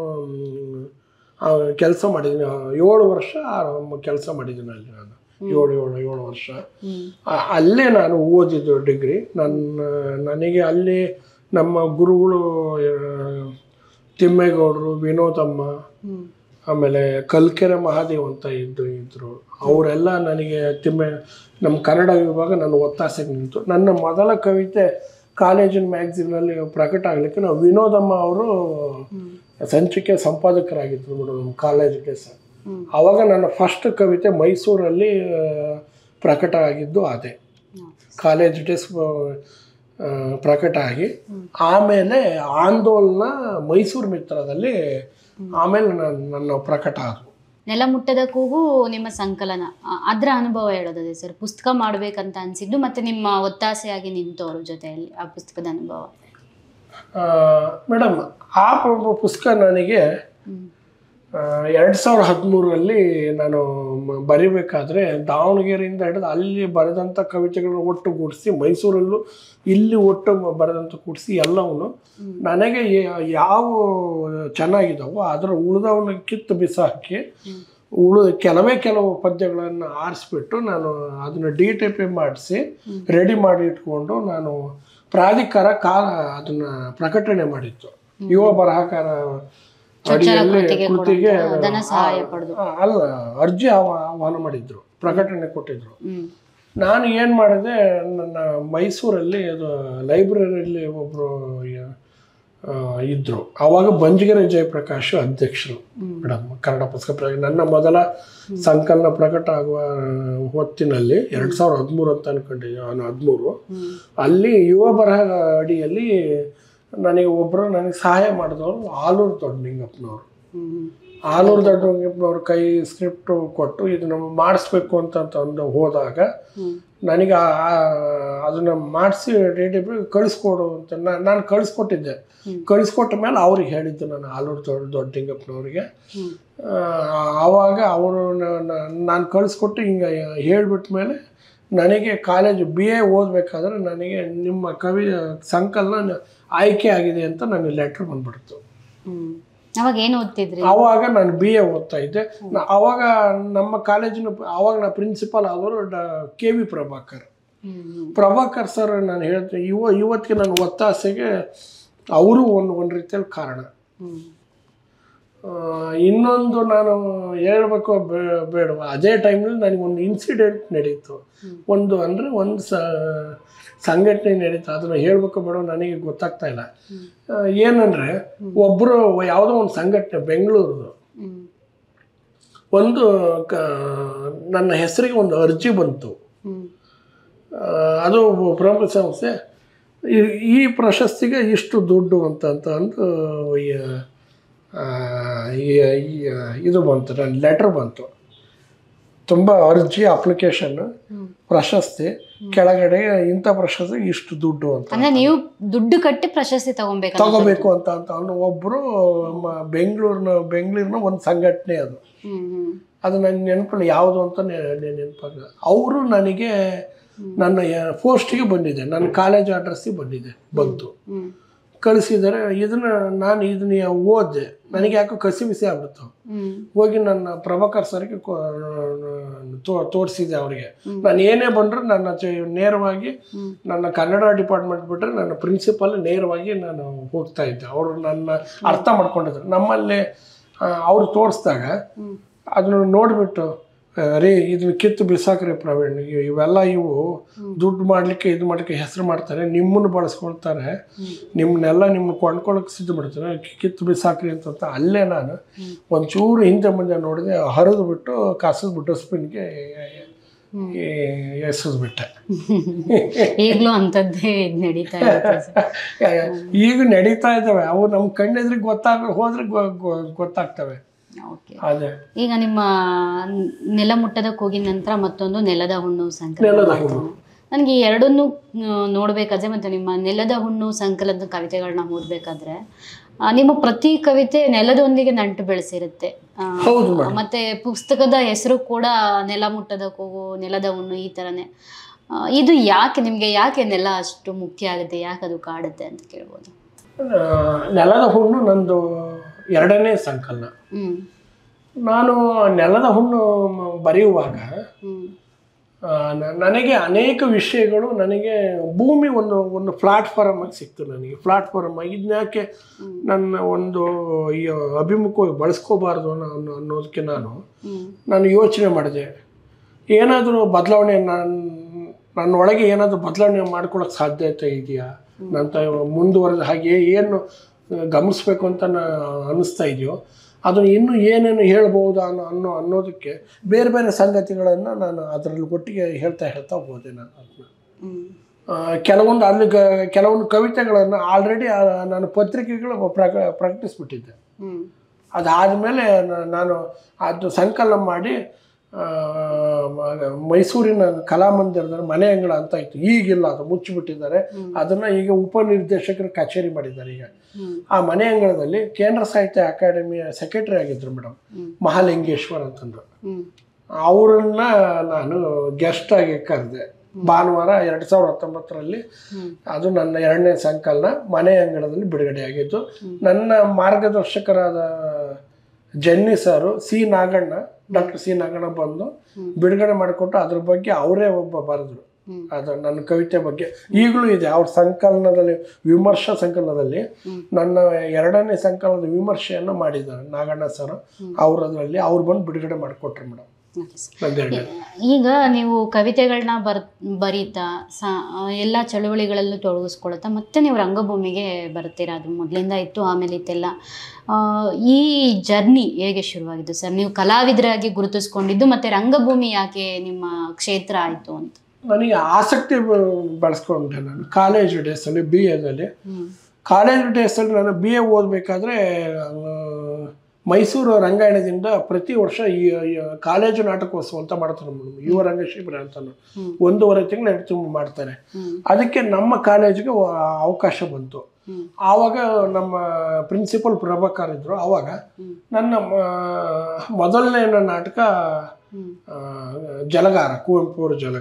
ಕೆಲಸ ಮಾಡಿದ್ದೀನಿ. 7 ವರ್ಷ ಕೆಲಸ ಮಾಡಿದ್ದೀನಿ ಅಲ್ಲಿ. ನಾನು 7 ವರ್ಷ ಅಲ್ಲೇ ನಾನು ಓದಿದ್ದು ಡಿಗ್ರಿ. ನನಗೆ ಅಲ್ಲಿ ನಮ್ಮ ಗುರುಗಳು ತಿಮ್ಮೇಗೌಡರು, ವಿನೋದಮ್ಮ, ಆಮೇಲೆ ಕಲ್ಕೆರೆ ಮಹಾದೇವ್ ಅಂತ ಇದ್ರು. ಅವರೆಲ್ಲ ನನಗೆ ನಮ್ಮ ಕನ್ನಡ ವಿಭಾಗ ನನ್ನ ಒತ್ತಾಸೆಗೆ ನಿಂತು. ನನ್ನ ಮೊದಲ ಕವಿತೆ ಕಾಲೇಜಿನ ಮ್ಯಾಗ್ಝಿನಲ್ಲಿ ಪ್ರಕಟ ಆಗಲಿಕ್ಕೆ ನಾವು ವಿನೋದಮ್ಮ ಅವರು ಸಂಚಿಕೆ ಸಂಪಾದಕರಾಗಿದ್ದರು ಮೇಡಮ್ ನಮ್ಮ ಕಾಲೇಜ್ ಡೇಸ್. ಆವಾಗ ನನ್ನ ಫಸ್ಟ್ ಕವಿತೆ ಮೈಸೂರಲ್ಲಿ ಪ್ರಕಟ ಆಗಿದ್ದು ಅದೇ ಕಾಲೇಜ್ ಡೇಸ್ ಪ್ರಕಟ ಆಗಿ, ಆಮೇಲೆ ಆಂದೋಲನ ಮೈಸೂರು ಮಿತ್ರದಲ್ಲಿ ಆಮೇಲೆ ನನ್ನ ಪ್ರಕಟ ಆದವು. ನೆಲಮುಟ್ಟದ ಕೂಗು ನಿಮ್ಮ ಸಂಕಲನ, ಅದರ ಅನುಭವ ಹೇಳೋದಿದೆ ಸರ್. ಪುಸ್ತಕ ಮಾಡ್ಬೇಕಂತ ಅನ್ಸಿದ್ದು ಮತ್ತೆ ನಿಮ್ಮ ಒತ್ತಾಸೆಯಾಗಿ ನಿಂತವ್ರ ಜೊತೆಯಲ್ಲಿ ಆ ಪುಸ್ತಕದ ಅನುಭವ. ಮೇಡಮ್, ಆ ಪುಸ್ತಕ ನನಗೆ 2013ರಲ್ಲಿ ನಾನು ಬರಿಬೇಕಾದ್ರೆ ದಾವಣಗೆರೆಯಿಂದ ಹಿಡಿದು ಅಲ್ಲಿ ಬರೆದಂಥ ಕವಿತೆಗಳನ್ನ ಒಟ್ಟುಗೂಡಿಸಿ, ಮೈಸೂರಲ್ಲೂ ಇಲ್ಲಿ ಒಟ್ಟು ಬರೆದಂಥ ಕೂಡಿಸಿ ಎಲ್ಲವೂ ನನಗೆ ಯಾವ ಚೆನ್ನಾಗಿದ್ದಾವೋ ಅದರ ಉಳಿದವನ್ನ ಕಿತ್ತು ಬಿಸಾಕಿ ಕೆಲವು ಪದ್ಯಗಳನ್ನು ಆರಿಸ್ಬಿಟ್ಟು ನಾನು ಅದನ್ನು DTP ಮಾಡಿಸಿ ರೆಡಿ ಮಾಡಿ ಇಟ್ಕೊಂಡು ನಾನು ಪ್ರಾಧಿಕಾರ ಅದನ್ನು ಪ್ರಕಟಣೆ ಮಾಡಿತ್ತು. ಯುವ ಬರಹಕಾರ ಕೃತಿಗೆ ಅರ್ಜಿ ಆಹ್ವಾನ ಮಾಡಿದ್ರು, ಪ್ರಕಟಣೆ ಕೊಟ್ಟಿದ್ರು. ನಾನು ಏನು ಮಾಡಿದೆ, ನನ್ನ ಮೈಸೂರಲ್ಲಿ ಅದು ಲೈಬ್ರರಿಯಲ್ಲಿ ಒಬ್ಬರು ಇದ್ರು. ಆವಾಗ ಬಂಜಗೆರೆ ಜಯಪ್ರಕಾಶ್ ಅಧ್ಯಕ್ಷರು ಮೇಡಮ್ ಕನ್ನಡ ಪುಸ್ತಕ. ನನ್ನ ಮೊದಲ ಸಂಕಲನ ಪ್ರಕಟ ಆಗುವ ಹೊತ್ತಿನಲ್ಲಿ 2013 ಅಂತ ಅನ್ಕೊಂಡಿದ್ದೆ ನಾನು. 13 ಅಲ್ಲಿ ಯುವ ಬರಹ ಅಡಿಯಲ್ಲಿ ನನಗೆ ಸಹಾಯ ಮಾಡಿದವರು ಆಲೂರು ದೊಡ್ಡಲಿಂಗಪ್ಪನವರು. ಆಲೂರು ದೊಡ್ಡಲಿಂಗಪ್ಪನವ್ರ ಕೈ ಸ್ಕ್ರಿಪ್ಟು ಕೊಟ್ಟು ಇದನ್ನು ಮಾಡಿಸ್ಬೇಕು ಅಂತಂದು ಹೋದಾಗ ನನಗೆ ಅದನ್ನು ಮಾಡಿಸಿ DTP ಕಳಿಸ್ಕೊಡು ಅಂತ ನಾನು ಕಳಿಸ್ಕೊಟ್ಟಿದ್ದೆ. ಕಳಿಸ್ಕೊಟ್ಟ ಮೇಲೆ ಅವ್ರಿಗೆ ಹೇಳಿದ್ದು ನಾನು ಆಲೂರು ದೊಡ್ಡಲಿಂಗಪ್ಪನವ್ರಿಗೆ. ಆವಾಗ ಅವರು ನಾನು ಕಳಿಸ್ಕೊಟ್ಟು ಹಿಂಗೆ ಹೇಳಿಬಿಟ್ಟ ಮೇಲೆ ನನಗೆ ಕಾಲೇಜು BA ಓದಬೇಕಾದ್ರೆ ನನಗೆ ನಿಮ್ಮ ಸಂಕಲನ ಆಯ್ಕೆ ಆಗಿದೆ ಅಂತ ನನಗೆ ಲೆಟ್ರ್ ಬಂದ್ಬಿಡ್ತು. ಅವಾಗ ಏನು ಓದ್ತಿದ್ರಿ? ಆವಾಗ ನಾನು BA ಓದ್ತಾ ಇದ್ದೆ. ಆವಾಗ ನಮ್ಮ ಕಾಲೇಜಿನ ಆವಾಗ ನಾ ಪ್ರಿನ್ಸಿಪಾಲ್ ಆದವರು KV ಪ್ರಭಾಕರ್ ಸರ್. ನಾನು ಹೇಳ್ತೀನಿ ಇವತ್ತಿಗೆ ನನ್ನ ಒತ್ತಾಸೆಗೆ ಅವರು ಒಂದು ರೀತಿಯಲ್ಲಿ ಕಾರಣ. ಇನ್ನೊಂದು ನಾನು ಹೇಳ್ಬೇಕು ಬೇಡವ, ಅದೇ ಟೈಮ್ನಲ್ಲಿ ನನಗೊಂದು ಇನ್ಸಿಡೆಂಟ್ ನಡೀತು. ಒಂದು ಸಂಘಟನೆ ನಡೀತು. ಅದನ್ನು ಹೇಳ್ಬೇಕು ಬೇಡ ನನಗೆ ಗೊತ್ತಾಗ್ತಾ ಇಲ್ಲ. ಏನಂದರೆ ಒಬ್ಬರು ಯಾವುದೋ ಒಂದು ಸಂಘಟನೆ ಬೆಂಗಳೂರು ನನ್ನ ಹೆಸರಿಗೆ ಒಂದು ಅರ್ಜಿ ಬಂತು. ಅದು ಪ್ರಮುಖ ಸಂಸ್ಥೆ ಈ ಪ್ರಶಸ್ತಿಗೆ ಇಷ್ಟು ದುಡ್ಡು ಅಂತ ಅಂದು ಇದು ಬಂತು, ನನ್ನ ಲೆಟ್ರ್ ಬಂತು. ತುಂಬ ಅರ್ಜಿ ಅಪ್ಲಿಕೇಶನ್ ಪ್ರಶಸ್ತಿ ಕೆಳಗಡೆ ಇಂಥ ಪ್ರಶಸ್ತಿ ಇಷ್ಟು ದುಡ್ಡು ಅಂತ, ನೀವು ದುಡ್ಡು ಕಟ್ಟಿ ಪ್ರಶಸ್ತಿ ತಗೋಬೇಕು ಅಂತ ಒಬ್ಬರು ಬೆಂಗಳೂರಿನ ಒಂದು ಸಂಘಟನೆ ಅದು ನನಗೆ ನೆನಪಲ್ಲಿ ಯಾವುದು ಅಂತ ನೆನಪಾಗ. ಅವರು ನನಗೆ ನನ್ನ ಪೋಸ್ಟಿಗೆ ಬಂದಿದೆ, ನನ್ನ ಕಾಲೇಜ್ ಅಡ್ರೆಸ್ಸಿಗೆ ಬಂತು, ಕಳಿಸಿದ್ದಾರೆ. ಇದನ್ನ ಓದಿದೆ. ನನಗೆ ಯಾಕೋ ಕಸಿಬಿಸಿ ಆಗ್ಬಿಡ್ತು. ಹೋಗಿ ನನ್ನ ಪ್ರಭಾಕರ್ ಸರ್ಗೆ ತೋರಿಸಿದೆ. ಅವ್ರಿಗೆ ನಾನು ಏನೇ ಬಂದರೂ ನೇರವಾಗಿ ನನ್ನ ಕನ್ನಡ ಡಿಪಾರ್ಟ್ಮೆಂಟ್ ಬಿಟ್ಟರೆ ನನ್ನ ಪ್ರಿನ್ಸಿಪಲ್ ನೇರವಾಗಿ ನಾನು ಹೋಗ್ತಾ ಇದ್ದೆ. ಅವರು ನನ್ನ ಅರ್ಥ ಮಾಡ್ಕೊಂಡಿದ್ರು. ನಮ್ಮಲ್ಲಿ ಅವರು ತೋರಿಸಿದಾಗ ಅದನ್ನು ನೋಡಿಬಿಟ್ಟು, ರೀ ಇದನ್ನ ಕಿತ್ತು ಬಿಸಾಕ್ರಿ ಪ್ರವೀಣ್, ಇವೆಲ್ಲ ದುಡ್ಡು ಮಾಡಲಿಕ್ಕೆ ಇದು ಮಾಡಲಿಕ್ಕೆ ಹೆಸರು ಮಾಡ್ತಾರೆ, ನಿಮ್ಮನ್ನು ಬಳಸ್ಕೊಳ್ತಾರೆ, ನಿಮ್ಮನ್ನ ಕೊಂಡ್ಕೊಳ್ಳೋಕೆ ಸಿದ್ಧ ಮಾಡ್ತಾರೆ, ಕಿತ್ತು ಬಿಸಾಕ್ರಿ ಅಂತ. ಅಲ್ಲೇ ನಾನು ಒಂಚೂರು ಹಿಂದೆ ಮುಂದೆ ನೋಡಿದೆ, ಹರಿದ್ಬಿಟ್ಟು ಕಸದ್ಬಿಟ್ಟು ಡಸ್ಟ್ಬಿನ್ಗೆ ಎಸೆದ್ಬಿಟ್ಟೆ. ಈಗಲೂ ಅಂಥದ್ದೇ ನಡೀತಾ ಈಗ ನಡೀತಾ ಇದ್ದಾವೆ. ಅವು ನಮ್ಮ ಕಣ್ಣೆದ್ರಿಗೆ ಹೋದ್ರೆ ಗೊತ್ತಾಗ್ತವೆ. ಈಗ ನಿಮ್ಮ ನೆಲಮುಟ್ಟದ ಕೂಗಿನ ನಂತರ ಮತ್ತೊಂದು ನೆಲದ ಹುಣ್ಣು ಸಂಕಲನ. ನನಗೆ ಎರಡನ್ನೂ ನೋಡ್ಬೇಕಾದ್ರೆ ಮತ್ತೆ ನಿಮ್ಮ ನೆಲದ ಹುಣ್ಣು ಸಂಕಲನದ ಕವಿತೆಗಳನ್ನ ಓದ್ಬೇಕಾದ್ರೆ ನಿಮ್ಮ ಪ್ರತಿ ಕವಿತೆ ನೆಲದೊಂದಿಗೆ ನಂಟು ಬೆಳೆಸಿರುತ್ತೆ. ಮತ್ತೆ ಪುಸ್ತಕದ ಹೆಸರು ಕೂಡ ನೆಲ ಮುಟ್ಟದ ಕೂಗು, ನೆಲದ ಹುಣ್ಣು, ಈ ಥರನೇ. ಇದು ಯಾಕೆ ನೆಲ ಅಷ್ಟು ಮುಖ್ಯ ಆಗುತ್ತೆ, ಯಾಕೆ ಅದು ಕಾಡುತ್ತೆ ಅಂತ ಕೇಳ್ಬೋದು? ನೆಲದ ಹುಣ್ಣು ನಂದು ಎರಡನೇ ಸಂಕಲನ. ನಾನು ನೆಲದ ಹುಣ್ಣು ಬರೆಯುವಾಗ ನನಗೆ ಅನೇಕ ವಿಷಯಗಳು, ನನಗೆ ಭೂಮಿ ಒಂದು ಪ್ಲಾಟ್ಫಾರ್ಮ್ ಆಗಿ ಸಿಕ್ತು. ನನಗೆ ಪ್ಲಾಟ್ಫಾರ್ಮ್ ಆಗಿ ಇದನ್ಯಾಕೆ ನನ್ನ ಒಂದು ಅಭಿಮುಖವಾಗಿ ಬಳಸ್ಕೋಬಾರ್ದು ಅನ್ನೋದಕ್ಕೆ ನಾನು ಯೋಚನೆ ಮಾಡಿದೆ. ಏನಾದರೂ ಬದಲಾವಣೆ ನನ್ನೊಳಗೆ ಏನಾದರೂ ಬದಲಾವಣೆ ಮಾಡ್ಕೊಳ್ಳೋಕೆ ಸಾಧ್ಯತೆ ಇದೆಯಾ, ನಂತ ಮುಂದುವರೆದ ಹಾಗೆ ಏನು ಗಮನಿಸ್ಬೇಕು ಅಂತ ಅನ್ನಿಸ್ತಾ ಇದೆಯೋ ಅದನ್ನು ಇನ್ನೂ ಏನೇನು ಹೇಳ್ಬೋದು ಅನ್ನೋದಕ್ಕೆ ಬೇರೆ ಬೇರೆ ಸಂಗತಿಗಳನ್ನು ನಾನು ಅದರಲ್ಲಿ ಒಟ್ಟಿಗೆ ಹೇಳ್ತಾ ಹೋದೆ. ನಾನು ಅದನ್ನ ಕೆಲವೊಂದು ಕವಿತೆಗಳನ್ನು ಆಲ್ರೆಡಿ ನಾನು ಪತ್ರಿಕೆಗಳು ಪ್ರಕಟಿಸ್ಬಿಟ್ಟಿದ್ದೆ. ಅದಾದಮೇಲೆ ನಾನು ಅದು ಸಂಕಲನ ಮಾಡಿ ಮೈಸೂರಿನ ಕಲಾಮಂದಿರದಲ್ಲಿ ಮನೆ ಅಂಗಳ ಅಂತ ಇತ್ತು, ಈಗಿಲ್ಲ, ಅದು ಮುಚ್ಚಿಬಿಟ್ಟಿದ್ದಾರೆ. ಅದನ್ನು ಈಗ ಉಪನಿರ್ದೇಶಕರು ಕಚೇರಿ ಮಾಡಿದ್ದಾರೆ. ಈಗ ಆ ಮನೆ ಅಂಗಳದಲ್ಲಿ ಕೇಂದ್ರ ಸಾಹಿತ್ಯ ಅಕಾಡೆಮಿಯ ಸೆಕ್ರೆಟರಿ ಆಗಿದ್ರು ಮೇಡಮ್ ಮಹಾಲಿಂಗೇಶ್ವರ್ ಅಂತಂದ್ರು. ಅವರನ್ನ ನಾನು ಗೆಸ್ಟ್ ಆಗಿ ಕರೆದೆ ಭಾನುವಾರ 2019ರಲ್ಲಿ. ಅದು ನನ್ನ ಎರಡನೇ ಸಂಕಲನ ಮನೆ ಅಂಗಳದಲ್ಲಿ ಬಿಡುಗಡೆ ಆಗಿದ್ದು. ನನ್ನ ಮಾರ್ಗದರ್ಶಕರಾದ ಜನ್ನಿ ಸಾರು ಡಾಕ್ಟರ್ ಸಿ ನಾಗಣ್ಣ ಬಂದು ಬಿಡುಗಡೆ ಮಾಡಿಕೊಟ್ಟು ಅದ್ರ ಬಗ್ಗೆ ಅವರೇ ಬರೆದ್ರು. ಅದು ನನ್ನ ಕವಿತೆ ಬಗ್ಗೆ ಈಗಲೂ ಇದೆ. ಅವ್ರ ಸಂಕಲನದಲ್ಲಿ, ವಿಮರ್ಶಾ ಸಂಕಲನದಲ್ಲಿ ನನ್ನ ಎರಡನೇ ಸಂಕಲನದ ವಿಮರ್ಶೆಯನ್ನು ಮಾಡಿದ್ದಾರೆ ನಾಗಣ್ಣ ಸರ್. ಅದರಲ್ಲಿ ಅವ್ರು ಬಂದು ಬಿಡುಗಡೆ ಮಾಡಿಕೊಟ್ರು ಮೇಡಮ್. ಈಗ ನೀವು ಕವಿತೆಗಳನ್ನ ಬರೀತಾ ಎಲ್ಲ ಚಳುವಳಿಗಳಲ್ಲೂ ತೊಡಗಿಸ್ಕೊಳ್ತಾ ಮತ್ತೆ ನೀವು ರಂಗಭೂಮಿಗೆ ಬರ್ತೀರಾ. ಅದು ಮೊದಲಿಂದ ಇತ್ತು, ಆಮೇಲೆ ಇತ್ತೆಲ್ಲ. ಈ ಜರ್ನಿ ಹೇಗೆ ಶುರುವಾಗಿದ್ದು ಸರ್? ನೀವು ಕಲಾವಿದರಾಗಿ ಗುರುತಿಸ್ಕೊಂಡಿದ್ದು ಮತ್ತೆ ರಂಗಭೂಮಿ ಯಾಕೆ ನಿಮ್ಮ ಕ್ಷೇತ್ರ ಆಯಿತು ಅಂತ? ನನಗೆ ಆಸಕ್ತಿ ಬೆಳೆಸ್ಕೊಂಡೆ. ನಾನು ಕಾಲೇಜ್ ಡೇಸಲ್ಲಿ ಕಾಲೇಜ್ ಡೇಸಲ್ಲಿ ನಾನು BA ಓದಬೇಕಾದ್ರೆ ಮೈಸೂರು ರಂಗಾಯಣದಿಂದ ಪ್ರತಿ ವರ್ಷ ಈ ಕಾಲೇಜು ನಾಟಕೋತ್ಸವ ಅಂತ ಮಾಡ್ತಾರೆ ಮೇಡಮ್. ಯುವ ರಂಗಶಿಬಿರ ಅಂತ 1.5 ತಿಂಗಳು ಮಾಡ್ತಾರೆ. ಅದಕ್ಕೆ ನಮ್ಮ ಕಾಲೇಜಿಗೆ ಅವಕಾಶ ಬಂತು. ಆವಾಗ ನಮ್ಮ ಪ್ರಿನ್ಸಿಪಲ್ ಪ್ರಭಾಕರ್ ಇದ್ರು. ಆವಾಗ ನನ್ನ ಮೊದಲನೇ ನಾಟಕ ಜಲಗಾರ, ಕುವೆಂಪು ಅವರ ಜಲಗಾರ.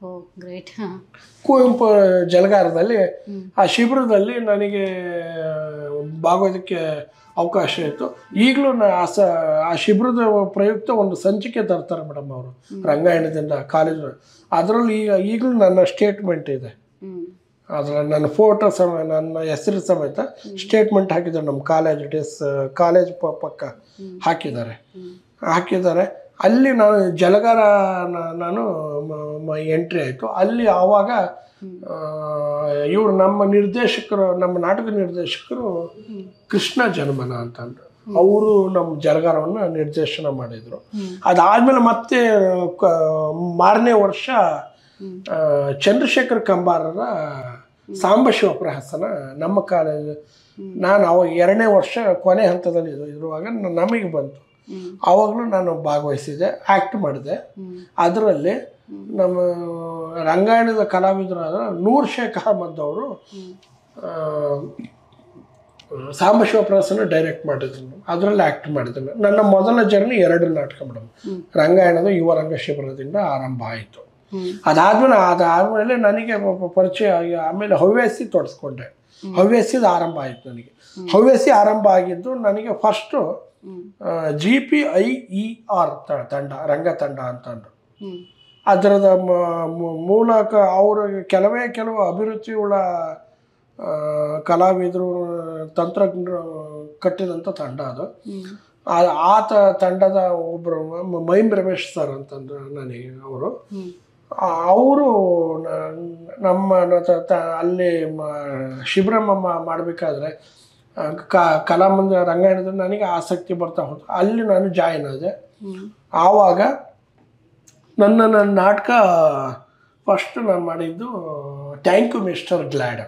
Oh great. ಕುವೆಂಪು ಜಲಗಾರದಲ್ಲಿ ಆ ಶಿಬಿರದಲ್ಲಿ ನನಗೆ ಭಾಗವಹಿಸೋಕ್ಕೆ ಅವಕಾಶ ಇತ್ತು. ಈಗಲೂ ಆ ಶಿಬಿರದ ಪ್ರಯುಕ್ತ ಒಂದು ಸಂಚಿಕೆ ತರ್ತಾರೆ ಮೇಡಮ್ ಅವರು ರಂಗಾಯಣದಿಂದ ಕಾಲೇಜು. ಅದರಲ್ಲಿ ಈಗಲೂ ನನ್ನ ಸ್ಟೇಟ್ಮೆಂಟ್ ಇದೆ. ಅದರಲ್ಲಿ ನನ್ನ ಫೋಟೋ ನನ್ನ ಹೆಸರು ಸಮೇತ ಸ್ಟೇಟ್ಮೆಂಟ್ ಹಾಕಿದ್ದಾರೆ. ನಮ್ಮ ಕಾಲೇಜ್ ಪಕ್ಕ ಹಾಕಿದ್ದಾರೆ. ಅಲ್ಲಿ ನಾನು ಜಲಗಾರ ನಾನು ಎಂಟ್ರಿ ಆಯಿತು. ಅಲ್ಲಿ ಆವಾಗ ಇವರು ನಮ್ಮ ನಾಟಕ ನಿರ್ದೇಶಕರು ಕೃಷ್ಣ ಜನ್ಮನ ಅಂತಂದ್ರು. ಅವರು ನಮ್ಮ ಜಲಗಾರವನ್ನು ನಿರ್ದೇಶನ ಮಾಡಿದರು. ಅದಾದಮೇಲೆ ಮತ್ತೆ ಮಾರನೇ ವರ್ಷ ಚಂದ್ರಶೇಖರ್ ಕಂಬಾರರ ಸಾಂಬಶಿವಪ್ರಹಸನ ನಮ್ಮ ಕಾಲೇಜ್. ನಾನು ಅವಾಗ 2ನೇ ವರ್ಷ ಕೊನೆ ಹಂತದಲ್ಲಿ ಇರುವಾಗ ನಮಗೆ ಬಂತು. ಆವಾಗಲೂ ನಾನು ಭಾಗವಹಿಸಿದೆ, ಆ್ಯಕ್ಟ್ ಮಾಡಿದೆ. ಅದರಲ್ಲಿ ನಮ್ಮ ರಂಗಾಯಣದ ಕಲಾವಿದರಾದ ನೂರ್ ಶೇಖ್ ಅಹಮದ್ ಅವರು ಸಾಂಬಶಿವಪ್ರಹಸನ ಡೈರೆಕ್ಟ್ ಮಾಡಿದ್ರು. ಅದರಲ್ಲಿ ಆ್ಯಕ್ಟ್ ಮಾಡಿದ್ದೇನೆ. ನನ್ನ ಮೊದಲ ಜರ್ನಿ 2 ನಾಟಕ ಮೇಡಮ್. ರಂಗಾಯಣದ ಯುವ ರಂಗ ಶಿಬಿರದಿಂದ ಆರಂಭ ಆಯಿತು. ಅದಾದಮೇಲೆ ನನಗೆ ಪರಿಚಯ ಆಗಿ ಆಮೇಲೆ ಹವ್ಯಾಸಿ ತೊಡಸ್ಕೊಂಡೆ. ಹವ್ಯಾಸಿದ ಆರಂಭ ಆಯಿತು ನನಗೆ. ಹವ್ಯಾಸಿ ಆರಂಭ ಆಗಿದ್ದು ನನಗೆ ಫಸ್ಟು GPIER ತಂಡ, ರಂಗತಂಡ ಅಂತಂದು. ಅದರದ ಮೂಲಕ ಅವರು ಕೆಲವು ಅಭಿರುಚಿಯುಳ್ಳ ಕಲಾವಿದರು, ತಂತ್ರಜ್ಞರು ಕಟ್ಟಿದಂಥ ತಂಡ ಅದು. ಆ ತಂಡದ ಒಬ್ಬರು ಮೈಮ್ ರಮೇಶ್ ಸರ್ ಅಂತಂದು ನನಗೆ ಅವರು ನಮ್ಮ ಅಲ್ಲಿ ಶಿಬಿರ ಮಾಡಬೇಕಾದ್ರೆ ಕಲಾಮಂದಿರ ರಂಗಾಯಣದಲ್ಲಿ ನನಗೆ ಆಸಕ್ತಿ ಬರ್ತಾ ಹೋಯ್ತು. ಅಲ್ಲಿ ನಾನು ಜಾಯಿನ್ ಆದೆ. ಆವಾಗ ನನ್ನ ನಾಟಕ ಫಸ್ಟ್ ನಾನು ಮಾಡಿದ್ದು ಥ್ಯಾಂಕ್ ಯು ಮಿಸ್ಟರ್ ಗ್ಲ್ಯಾಡ್.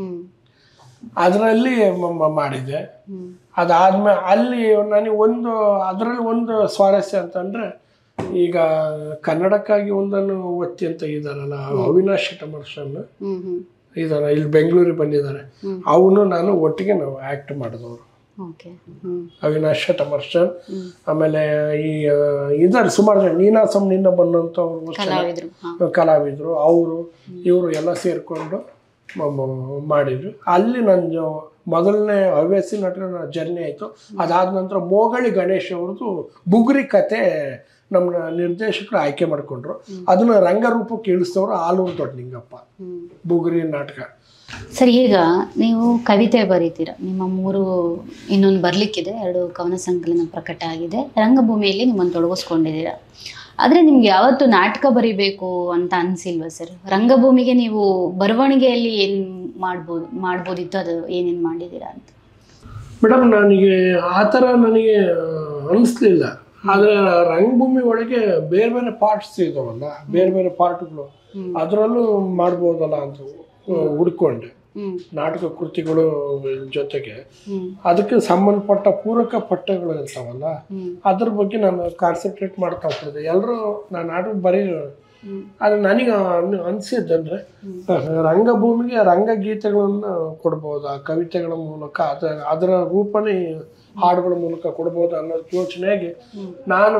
ಅದರಲ್ಲಿ ಮಾಡಿದ್ದೆ. ಅದಾದ್ಮೇಲೆ ಅಲ್ಲಿ ನನಗೆ ಅದರಲ್ಲಿ ಒಂದು ಸ್ವಾರಸ್ಯ ಅಂತಂದರೆ, ಈಗ ಕನ್ನಡಕ್ಕಾಗಿ ಒಂದನ್ನು ಒತ್ತಿ ಅಂತ ಇದ್ದಾರಲ್ಲ ಅವಿನಾಶ್ ಶಟಮರ್ಷನ್ ಇದಾರೆ, ಇಲ್ಲಿ ಬೆಂಗಳೂರಿಗೆ ಬಂದಿದ್ದಾರೆ. ಅವನು ನಾನು ಒಟ್ಟಿಗೆ ನಾವು ಆ್ಯಕ್ಟ್ ಮಾಡಿದವರು. ಅವಿನಾಶ್ ಶಟಮರ್ಷನ್, ಆಮೇಲೆ ಇದ್ದಾರೆ ಸುಮಾರು ಜನ, ನೀನಾಸಂ ನಿನ್ನ ಬಂದಂಥವ್ರು ಕಲಾವಿದರು, ಇವರು ಎಲ್ಲ ಸೇರಿಕೊಂಡು ಮಾಡಿದ್ರು. ಅಲ್ಲಿ ನನ್ನ ಮೊದಲನೇ ಹವ್ಯಾಸಿ ನಟನ ಜರ್ನಿ ಆಯಿತು. ಅದಾದ ನಂತರ ಮೋಗಳಿ ಗಣೇಶ್ ಅವ್ರದ್ದು ಬುಗುರಿ ಕತೆ ನಮ್ಮ ನಿರ್ದೇಶಕರು ಆಯ್ಕೆ ಮಾಡಿಕೊಂಡ್ರು. ಅದನ್ನ ರಂಗರೂಪಕ್ಕೆ ಇಳಿಸ್ತವ್ರು ಆಲೂರು ದೊಡ್ಡಲಿಂಗಪ್ಪ, ಬುಗುರಿ ನಾಟಕ. ಸರ್, ಈಗ ನೀವು ಕವಿತೆ ಬರೀತೀರ. ನಿಮ್ಮ 3 ಇನ್ನೊಂದು ಬರಲಿಕ್ಕಿದೆ, 2 ಕವನ ಸಂಕಲನ ಪ್ರಕಟ ಆಗಿದೆ. ರಂಗಭೂಮಿಯಲ್ಲಿ ನಿಮ್ಮನ್ನು ತೊಡಗಿಸ್ಕೊಂಡಿದ್ದೀರಾ. ಆದರೆ ನಿಮ್ಗೆ ಯಾವತ್ತು ನಾಟಕ ಬರೀಬೇಕು ಅಂತ ಅನಿಸಿಲ್ವಾ ಸರ್? ರಂಗಭೂಮಿಗೆ ನೀವು ಬರವಣಿಗೆಯಲ್ಲಿ ಏನು ಮಾಡ್ಬೋದಿತ್ತು, ಅದು ಏನೇನು ಮಾಡಿದ್ದೀರಾ ಅಂತ? ಮೇಡಮ್, ನನಗೆ ಆ ಥರ ನನಗೆ ಅನಿಸ್ಲಿಲ್ಲ. ಆದರೆ ರಂಗಭೂಮಿ ಒಳಗೆ ಬೇರೆ ಬೇರೆ ಪಾರ್ಟ್ಸ್ ಇದಾವಲ್ಲ, ಬೇರೆ ಬೇರೆ ಪಾರ್ಟ್ಗಳು, ಅದರಲ್ಲೂ ಮಾಡ್ಬೋದಲ್ಲ ಅಂತ ಹುಡ್ಕೊಂಡೆ. ನಾಟಕ ಕೃತಿಗಳು ಜೊತೆಗೆ ಅದಕ್ಕೆ ಸಂಬಂಧಪಟ್ಟ ಪೂರಕ ಪಠ್ಯಗಳು ಇರ್ತಾವಲ್ಲ, ಅದ್ರ ಬಗ್ಗೆ ನಾನು ಕಾನ್ಸಂಟ್ರೇಟ್ ಮಾಡ್ತಾ ಹೋಗ್ತಿದ್ದೆ. ಎಲ್ಲರೂ ನಾನು ನಾಟಕ ಆದರೆ ನನಗೆ ಅನಿಸಿದ್ದಂದ್ರೆ ರಂಗಭೂಮಿಗೆ ರಂಗಗೀತೆಗಳನ್ನು ಕೊಡ್ಬೋದು, ಆ ಕವಿತೆಗಳ ಮೂಲಕ ಅದರ ರೂಪನೇ ಹಾಡುಗಳ ಮೂಲಕ ಕೊಡ್ಬೋದು ಅನ್ನೋ ಯೋಚನೆಯಾಗಿ ನಾನು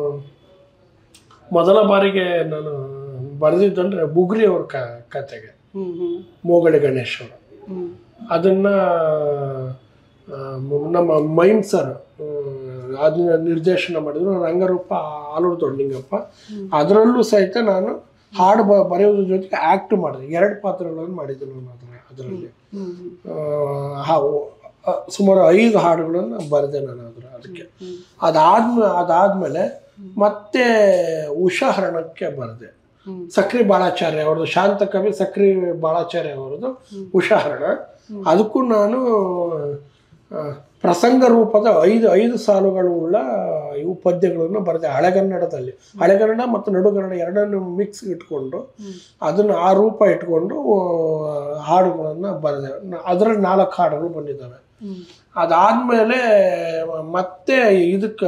ಮೊದಲ ಬಾರಿಗೆ ನಾನು ಬರೆದಿದ್ದಂದ್ರೆ ಬುಗುರಿ ಅವ್ರ ಕತೆಗೆ, ಮೋಗಳಿ ಗಣೇಶ್ ಅವರು. ಅದನ್ನ ನಮ್ಮ ಮೈಮ್ ಸರ್ ಅದನ್ನ ನಿರ್ದೇಶನ ಮಾಡಿದ್ರು, ರಂಗರೂಪ ಆಲೂರು ದೊಡ್ಡಲಿಂಗಪ್ಪ. ಅದರಲ್ಲೂ ಸಹಿತ ನಾನು ಹಾಡು ಬರೆಯೋದ್ರ ಜೊತೆಗೆ ಆ್ಯಕ್ಟ್ ಮಾಡಿದೆ. 2 ಪಾತ್ರಗಳನ್ನು ಮಾಡಿದ್ದೆ ನಾನು ಅದರಲ್ಲಿ. ಸುಮಾರು 5 ಹಾಡುಗಳನ್ನು ಬರೆದೆ ನಾನು ಅದಕ್ಕೆ. ಅದಾದ್ಮೇಲೆ ಮತ್ತೆ ಉಷಾಹರಣಕ್ಕೆ ಬರೆದೆ. ಸಕ್ರಿ ಬಾಳಾಚಾರ್ಯ ಅವ್ರದ್ದು, ಶಾಂತ ಕವಿ ಸಕ್ರಿ ಬಾಳಾಚಾರ್ಯ ಅವರದ್ದು ಉಷಾಹರಣ. ಅದಕ್ಕೂ ನಾನು ಪ್ರಸಂಗ ರೂಪದ 5 ಸಾಲುಗಳುಳ್ಳ ಇವು ಪದ್ಯಗಳನ್ನು ಬರೆದೆ ಹಳೆಗನ್ನಡದಲ್ಲಿ. ಹಳೆಗನ್ನಡ ಮತ್ತು ನಡುಗನ್ನಡ ಎರಡನ್ನು ಮಿಕ್ಸ್ ಇಟ್ಕೊಂಡು ಅದನ್ನು ಆ ರೂಪ ಇಟ್ಕೊಂಡು ಹಾಡುಗಳನ್ನು ಬರೆದೆ. ಅದರಲ್ಲಿ 4 ಹಾಡುಗಳು ಬಂದಿದ್ದಾವೆ. ಅದಾದ್ಮೇಲೆ ಮತ್ತೆ ಇದಕ್ಕೆ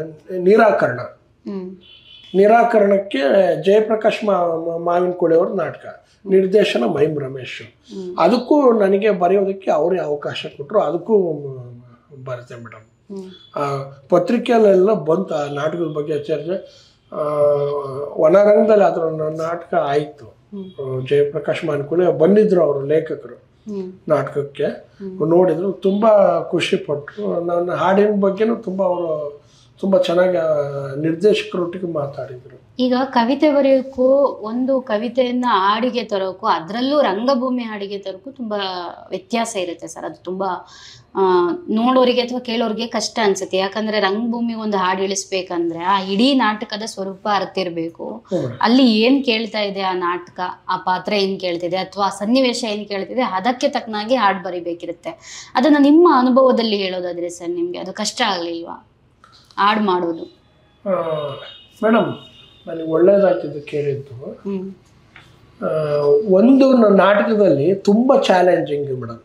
ನಿರಾಕರಣಕ್ಕೆ ಜಯಪ್ರಕಾಶ್ ಮಾವಿನಕುಳಿ ಅವ್ರ ನಾಟಕ, ನಿರ್ದೇಶನ ಮೈಮ್ ರಮೇಶ್. ಅದಕ್ಕೂ ನನಗೆ ಬರೆಯೋದಕ್ಕೆ ಅವರೇ ಅವಕಾಶ ಕೊಟ್ಟರು. ಅದಕ್ಕೂ ಬರೆದೆ ಮೇಡಮ್. ಪತ್ರಿಕೆಯಲ್ಲೆಲ್ಲ ಬಂತು ಆ ನಾಟಕದ ಬಗ್ಗೆ ಚರ್ಚೆ. ವನರಂಗದಲ್ಲಿ ಅದರ ನಾಟಕ ಆಯಿತು. ಜಯಪ್ರಕಾಶ್ ಮಾನ್ಕುಳಿ ಬಂದಿದ್ರು ಅವರು ಲೇಖಕರು ನಾಟಕಕ್ಕೆ, ನೋಡಿದ್ರು, ತುಂಬ ಖುಷಿ ಪಟ್ಟರು. ನನ್ನ ಹಾಡಿನ ಬಗ್ಗೆನೂ ತುಂಬ ಅವರು ತುಂಬ ಚೆನ್ನಾಗಿ ನಿರ್ದೇಶಕರೊಟ್ಟಿಗೆ ಮಾತಾಡಿದರು. ಈಗ ಕವಿತೆ ಬರೆಯೋಕ್ಕೂ ಒಂದು ಕವಿತೆಯನ್ನ ಹಾಡಿಗೆ ತರೋಕ್ಕೂ ಅದರಲ್ಲೂ ರಂಗಭೂಮಿ ಹಾಡಿಗೆ ತರೋಕ್ಕೂ ತುಂಬ ವ್ಯತ್ಯಾಸ ಇರುತ್ತೆ ಸರ್. ಅದು ತುಂಬ ನೋಡೋರಿಗೆ ಅಥವಾ ಕೇಳೋರಿಗೆ ಕಷ್ಟ ಅನ್ಸುತ್ತೆ. ಯಾಕಂದ್ರೆ ರಂಗಭೂಮಿ ಒಂದು ಹಾಡು ಇಳಿಸ್ಬೇಕಂದ್ರೆ ಆ ಇಡೀ ನಾಟಕದ ಸ್ವರೂಪ ಅರ್ತಿರ್ಬೇಕು. ಅಲ್ಲಿ ಏನ್ ಕೇಳ್ತಾ ಇದೆ ಆ ನಾಟಕ, ಆ ಪಾತ್ರ ಏನ್ ಕೇಳ್ತಿದೆ ಅಥವಾ ಆ ಸನ್ನಿವೇಶ ಏನ್ ಕೇಳ್ತಿದೆ ಅದಕ್ಕೆ ತಕ್ಕನಾಗಿ ಹಾಡು ಬರಿಬೇಕಿರುತ್ತೆ. ಅದನ್ನ ನಿಮ್ಮ ಅನುಭವದಲ್ಲಿ ಹೇಳೋದಾದ್ರೆ ಸರ್, ನಿಮ್ಗೆ ಅದು ಕಷ್ಟ ಆಗ್ಲಿಲ್ವಾ ಹಾಡು ಮಾಡೋದು? ಮೇಡಮ್, ನನಗೆ ಒಳ್ಳೇದಾಗ್ತಿದ್ದು ಕೇಳಿದ್ದು. ಒಂದು ನಾಟಕದಲ್ಲಿ ತುಂಬ ಚಾಲೆಂಜಿಂಗ್ ಮೇಡಮ್.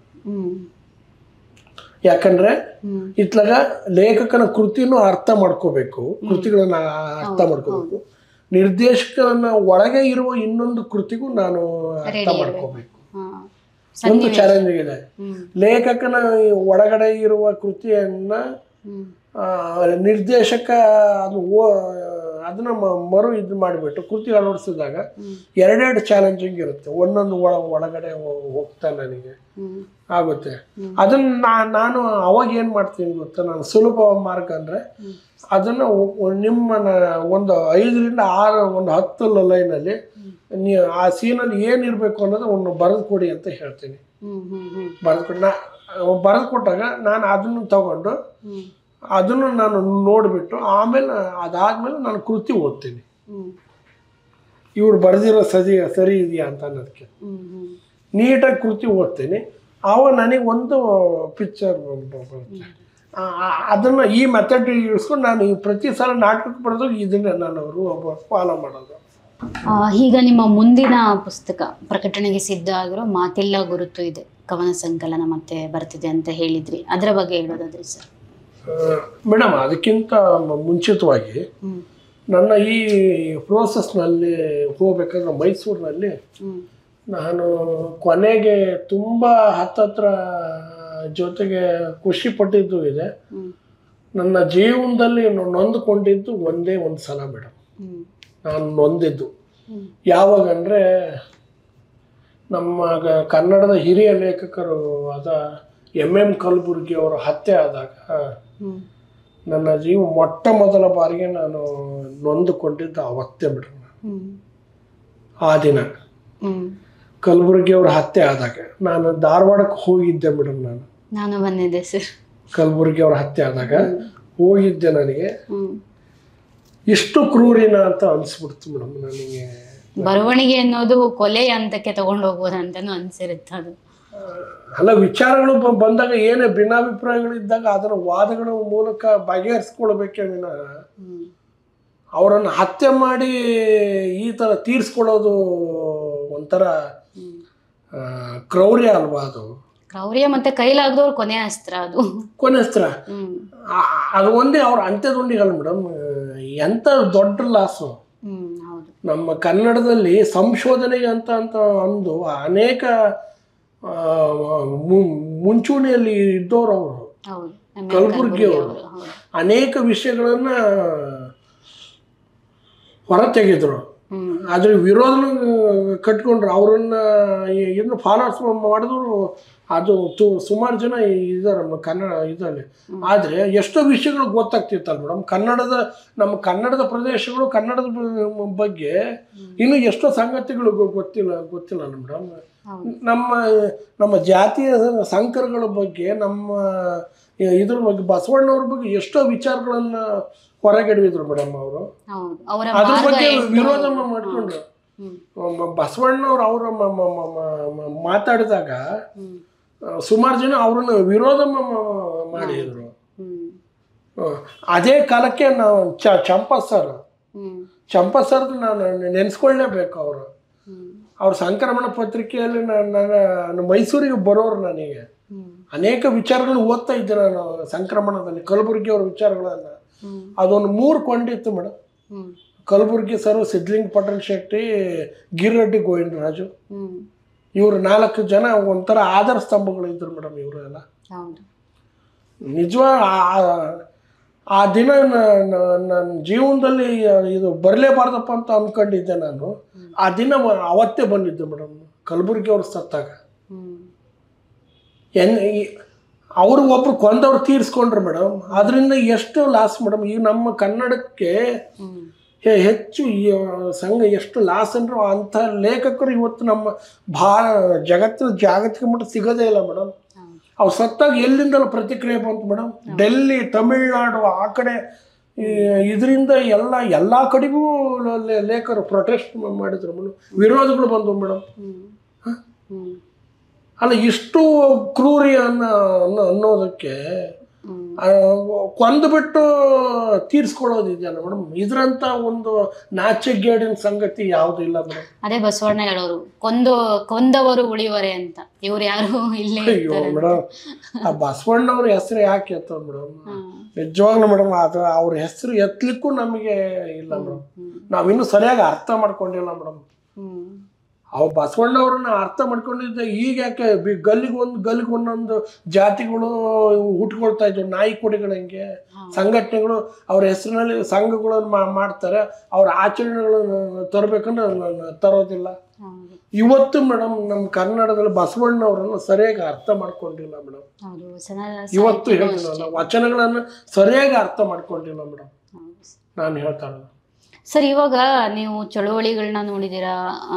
ಯಾಕಂದ್ರೆ ಇತ್ಲಾಗ ಲೇಖಕನ ಕೃತಿನೂ ಅರ್ಥ ಮಾಡ್ಕೋಬೇಕು, ಕೃತಿಗಳನ್ನ ಅರ್ಥ ಮಾಡ್ಕೋಬೇಕು, ನಿರ್ದೇಶಕನ ಒಳಗೆ ಇರುವ ಇನ್ನೊಂದು ಕೃತಿಗೂ ನಾನು ಅರ್ಥ ಮಾಡ್ಕೋಬೇಕು. ಒಂದು ಚಾಲೆಂಜಿಂಗ್ ಇದೆ. ಲೇಖಕನ ಒಳಗಡೆ ಇರುವ ಕೃತಿಯನ್ನ ನಿರ್ದೇಶಕ ಅದನ್ನ ಇದು ಮಾಡಿಬಿಟ್ಟು ಕೃತಿ ಅಳವಡಿಸಿದಾಗ ಎರಡೆರಡು ಚಾಲೆಂಜಿಂಗ್ ಇರುತ್ತೆ. ಒಂದೊಂದು ಒಳಗಡೆ ಹೋಗ್ತಾ ನನಗೆ ಆಗುತ್ತೆ. ಅದನ್ನ ನಾನು ಅವಾಗ ಏನು ಮಾಡ್ತೀನಿ ಗೊತ್ತಾ, ನಾನು ಸುಲಭ ಮಾರ್ಗ ಅಂದರೆ ಅದನ್ನು ನಿಮ್ಮನ್ನ ಒಂದು 5 ರಿಂದ 6 ಒಂದು 10 ಲೈನಲ್ಲಿ ನೀವು ಆ ಸೀನಲ್ಲಿ ಏನಿರಬೇಕು ಅನ್ನೋದು ಒಂದು ಬರೆದು ಕೊಡಿ ಅಂತ ಹೇಳ್ತೀನಿ. ಬರೆದು ಕೊಟ್ಟಾಗ ನಾನು ಅದನ್ನು ತಗೊಂಡು ಅದನ್ನು ನಾನು ನೋಡಿಬಿಟ್ಟು ಆಮೇಲೆ ಅದಾದ್ಮೇಲೆ ನಾನು ಕೃತಿ ಓದ್ತೀನಿ, ಇವ್ರು ಬರೆದಿರೋ ಸರಿ ಇದೆಯಾ ಅಂತ ಅನ್ನೋದಕ್ಕೆ. ನೀಟಾಗಿ ಕೃತಿ ಓದ್ತೀನಿ, ಆವಾಗ ನನಗೆ ಒಂದು ಪಿಕ್ಚರ್ ಬರುತ್ತೆ. ಅದನ್ನು ಈ ಮೆಥಡ್ ಇಳಿಸ್ಕೊಂಡು ನಾನು ಪ್ರತಿ ಸಲ ನಾಟಕಕ್ಕೆ ಬರೋದು ಇದನ್ನೇ ನಾನು ಫಾಲೋ ಮಾಡೋದು. ಈಗ ನಿಮ್ಮ ಮುಂದಿನ ಪುಸ್ತಕ ಪ್ರಕಟಣೆಗೆ ಸಿದ್ಧ ಆಗಿರೋ ಮಾತಿಲ್ಲ ಗುರುತು ಇದೆ ಕವನ ಸಂಕಲನ ಮತ್ತೆ ಬರ್ತಿದೆ ಅಂತ ಹೇಳಿದ್ರಿ, ಅದರ ಬಗ್ಗೆ ಹೇಳೋದಾದ್ರಿ ಸರ್? ಮೇಡಮ್, ಅದಕ್ಕಿಂತ ಮುಂಚಿತವಾಗಿ ನನ್ನ ಈ ಪ್ರೋಸೆಸ್ನಲ್ಲಿ ಹೋಗ್ಬೇಕಾದ್ರೆ ಮೈಸೂರಿನಲ್ಲಿ ನಾನು ಕೊನೆಗೆ ತುಂಬ ಹತ್ತತ್ರ ಜೊತೆಗೆ ಖುಷಿ ಪಟ್ಟಿದ್ದು ಇದೆ. ನನ್ನ ಜೀವನದಲ್ಲಿ ನೊಂದುಕೊಂಡಿದ್ದು ಒಂದೇ ಒಂದು ಸಲ ಮೇಡಮ್. ನಾನು ನೊಂದಿದ್ದು ಯಾವಾಗಂದರೆ ನಮ್ಮ ಕನ್ನಡದ ಹಿರಿಯ ಲೇಖಕರು ಆದ M.M. ಕಲಬುರ್ಗಿ ಅವರ ಹತ್ಯೆ ಆದಾಗ ನನ್ನ ಜೀವ ಮೊಟ್ಟ ಮೊದಲ ಬಾರಿಗೆ ನಾನು ನೊಂದುಕೊಂಡಿದ್ದು ಅವತ್ತೇ ಮೇಡಮ್. ಆ ದಿನ ಕಲಬುರ್ಗಿ ಅವರ ಹತ್ಯೆ ಆದಾಗ ನಾನು ಧಾರವಾಡಕ್ಕೆ ಹೋಗಿದ್ದೆ ಮೇಡಮ್. ನಾನು ಬಂದಿದ್ದೆ ಸರ್. ಕಲಬುರ್ಗಿ ಅವರ ಹತ್ಯೆ ಆದಾಗ ಹೋಗಿದ್ದೆ. ನನಗೆ ಎಷ್ಟು ಕ್ರೂರಿನ ಅಂತ ಅನಿಸ್ಬಿಡ್ತು ಮೇಡಮ್. ನನಗೆ ಬರವಣಿಗೆ ಅನ್ನೋದು ಕೊಲೆ ಹಂತಕ್ಕೆ ತಗೊಂಡು ಹೋಗ್ಬೋದಂತನೂ ಅನ್ಸಿರುತ್ತೆ. ಅದು ಅಲ್ಲ, ವಿಚಾರಗಳು ಬಂದಾಗ ಏನೇ ಭಿನ್ನಾಭಿಪ್ರಾಯಗಳಿದ್ದಾಗ ಅದನ್ನ ವಾದಗಳ ಮೂಲಕ ಬಗೆಹರಿಸ್ಕೊಳ್ಬೇಕೇ ವಿನಃ ಅವರನ್ನು ಹತ್ಯೆ ಮಾಡಿ ಈ ಥರ ತೀರಿಸ್ಕೊಳ್ಳೋದು ಒಂಥರ ಕ್ರೌರ್ಯ ಅಲ್ವಾ? ಅದು ಕ್ರೌರ್ಯ ಮತ್ತೆ ಕೈಲಾಗದವ್ರು ಕೊನೆ ಅಸ್ತ್ರ. ಅದು ಕೊನೆ ಅಸ್ತ್ರ. ಅದು ಒಂದೇ ಅವ್ರ ಅಂತ್ಯದೊಂದಿಗಲ್ಲ ಮೇಡಮ್, ಎಂಥ ದೊಡ್ಡ ಲಾಸು. ನಮ್ಮ ಕನ್ನಡದಲ್ಲಿ ಸಂಶೋಧನೆಗೆ ಅಂತ ಅಂದು ಅನೇಕ ಮುಂಚೂಣಿಯಲ್ಲಿ ಇದ್ದವರು ಅವರು. ಕಲಬುರ್ಗಿ ಅವರು ಅನೇಕ ವಿಷಯಗಳನ್ನ ಹೊರ ತೆಗೆದ್ರು. ಆದ್ರೆ ವಿರೋಧನ ಕಟ್ಕೊಂಡ್ರು. ಅವರನ್ನ ಏನು ಫಾಲೋಸ್ ಮಾಡಿದ್ರು. ಅದು ಸುಮಾರು ಜನ ಇದ್ದಾರೆ ನಮ್ಮ ಕನ್ನಡ ಇದರಲ್ಲಿ. ಆದರೆ ಎಷ್ಟೋ ವಿಷಯಗಳು ಗೊತ್ತಾಗ್ತಿತ್ತಲ್ಲ ಮೇಡಮ್. ನಮ್ಮ ಕನ್ನಡದ ಪ್ರದೇಶಗಳು, ಕನ್ನಡದ ಬಗ್ಗೆ ಇನ್ನೂ ಎಷ್ಟೋ ಸಂಗತಿಗಳು ಗೊತ್ತಿಲ್ಲ ಮೇಡಮ್. ನಮ್ಮ ಜಾತಿಯ ಸಂಕರಗಳ ಬಗ್ಗೆ, ನಮ್ಮ ಇದ್ರ ಬಗ್ಗೆ, ಬಸವಣ್ಣವ್ರ ಬಗ್ಗೆ ಎಷ್ಟೋ ವಿಚಾರಗಳನ್ನ ಹೊರಗೆಡವಿದ್ರು ಮೇಡಮ್ ಅವರು. ಅದ್ರ ಬಗ್ಗೆ ವಿರೋಧ ಮಾಡ್ಕೊಂಡ್ರು. ಬಸವಣ್ಣವ್ರು ಅವರ ಮಾತಾಡಿದಾಗ ಸುಮಾರು ಜನ ಅವ್ರನ್ನ ವಿರೋಧ ಮಾಡಿದ್ರು. ಅದೇ ಕಾಲಕ್ಕೆ ನಾವು ಚಂಪಾ ಸರ್ ನಾನು ನೆನೆಸ್ಕೊಳ್ಳೇಬೇಕು. ಅವ್ರ ಸಂಕ್ರಮಣ ಪತ್ರಿಕೆಯಲ್ಲಿ ನಾನು ಮೈಸೂರಿಗೆ ಬರೋರು. ನನಗೆ ಅನೇಕ ವಿಚಾರಗಳನ್ನ ಓದ್ತಾ ಇದ್ದೆ ನಾನು ಸಂಕ್ರಮಣದಲ್ಲಿ, ಕಲಬುರ್ಗಿ ಅವ್ರ ವಿಚಾರಗಳನ್ನ. ಅದೊಂದು 3 ಕೊಂಡಿತ್ತು ಮೇಡಮ್. ಕಲಬುರ್ಗಿ ಸರ್, ಸಿದ್ಲಿಂಗ ಪಟ್ಟಣ ಶೆಟ್ಟಿ, ಗಿರಿರೆಡ್ಡಿ ಗೋವಿಂದರಾಜು, ಇವರು 4 ಜನ ಒಂಥರ ಆಧಾರ ಸ್ತಂಭಗಳು ಇದ್ರು ಮೇಡಮ್. ಇವರೆಲ್ಲ ನಿಜವಾಗ ಆ ದಿನ ನನ್ನ ಜೀವನದಲ್ಲಿ ಇದು ಬರಲೇಬಾರ್ದಪ್ಪ ಅಂತ ಅಂದ್ಕೊಂಡಿದ್ದೆ ನಾನು. ಆ ದಿನ ಅವತ್ತೇ ಬಂದಿದ್ದೆ ಮೇಡಮ್, ಕಲಬುರ್ಗಿ ಅವ್ರು ಸತ್ತಾಗ. ಅವರು ಒಬ್ರು ಕೊಂದವ್ರು ತೀರಿಸ್ಕೊಂಡ್ರು ಮೇಡಮ್. ಅದರಿಂದ ಎಷ್ಟು ಲಾಸ್ ಮೇಡಮ್. ಈಗ ನಮ್ಮ ಕನ್ನಡಕ್ಕೆ ಹೆಚ್ಚು ಸಂಘ ಎಷ್ಟು ಲಾಸ್ ಅಂದ್ರು ಅಂಥ ಲೇಖಕರು ಇವತ್ತು ನಮ್ಮ ಜಗತ್ತಿನ ಜಾಗತಿಕ ಮಟ್ಟ ಸಿಗೋದೇ ಇಲ್ಲ ಮೇಡಮ್. ಅವ್ರು ಸತ್ತಾಗ ಎಲ್ಲಿಂದಲೂ ಪ್ರತಿಕ್ರಿಯೆ ಬಂತು ಮೇಡಮ್. ಡೆಲ್ಲಿ, ತಮಿಳ್ನಾಡು ಆ ಕಡೆ ಇದರಿಂದ ಎಲ್ಲ ಕಡೆಗೂ ಲೇಖಕರು ಪ್ರೊಟೆಸ್ಟ್ ಮಾಡಿದ್ರು ಮೇಡಮ್. ವಿರೋಧಗಳು ಬಂದವು ಮೇಡಮ್. ಅಲ್ಲ, ಇಷ್ಟು ಕ್ರೂರಿ ಅನ್ನೋದಕ್ಕೆ ಕೊಂದುಬಿಟ್ಟು ತೀರ್ಸ್ಕೊಳ್ಳೋದಿದೆಯಲ್ಲ ಮೇಡಮ್, ಇದ್ರಂತ ಒಂದು ನಾಚಿಗೇಡಿನ ಸಂಗತಿ ಯಾವುದು ಇಲ್ಲ ಮೇಡಮ್. ಅದೇ ಬಸವಣ್ಣ ಹೇಳೋರು, ಕೊಂದವರು ಉಳಿವರೆ ಅಂತ. ಇವ್ರು ಯಾರು ಇಲ್ಲೇ. ಅಯ್ಯೋ ಮೇಡಮ್, ಆ ಬಸವಣ್ಣವ್ರ ಹೆಸರು ಯಾಕೆ ಎತ್ತವ ಮೇಡಮ್? ನಿಜವಾಗ್ಲೂ ಮೇಡಮ್, ಅದು ಅವ್ರ ಹೆಸರು ಎತ್ತಲಿಕ್ಕೂ ನಮಗೆ ಇಲ್ಲ ಮೇಡಮ್. ನಾವಿನ್ನೂ ಸರಿಯಾಗಿ ಅರ್ಥ ಮಾಡ್ಕೊಂಡಿಲ್ಲ ಮೇಡಮ್. ಅವ್ ಬಸವಣ್ಣವ್ರನ್ನ ಅರ್ಥ ಮಾಡ್ಕೊಂಡಿದ್ದೆ. ಈಗ ಯಾಕೆ ಗಲ್ಲಿಗೆ ಒಂದೊಂದು ಜಾತಿಗಳು ಹುಟ್ಕೊಳ್ತಾ ಇದ್ವು, ನಾಯಿ ಕುಡಿಗಳಂಗೆ ಸಂಘಟನೆಗಳು ಅವ್ರ ಹೆಸರಿನಲ್ಲಿ ಸಂಘಗಳನ್ನು ಮಾಡ್ತಾರೆ. ಅವ್ರ ಆಚರಣೆಗಳನ್ನು ತರಬೇಕಂದ್ರೆ ತರೋದಿಲ್ಲ. ಇವತ್ತು ಮೇಡಮ್ ನಮ್ಮ ಕನ್ನಡದಲ್ಲಿ ಬಸವಣ್ಣವ್ರನ್ನ ಸರಿಯಾಗಿ ಅರ್ಥ ಮಾಡ್ಕೊಂಡಿಲ್ಲ ಮೇಡಮ್. ಇವತ್ತು ಹೇಳಿಲ್ಲ, ವಚನಗಳನ್ನು ಸರಿಯಾಗಿ ಅರ್ಥ ಮಾಡ್ಕೊಂಡಿಲ್ಲ ಮೇಡಮ್. ನಾನು ಹೇಳ್ತಾ ಇರೋದು ಸರ್. ಇವಾಗ ನೀವು ಚಳುವಳಿಗಳನ್ನ ನೋಡಿದ್ದೀರಾ,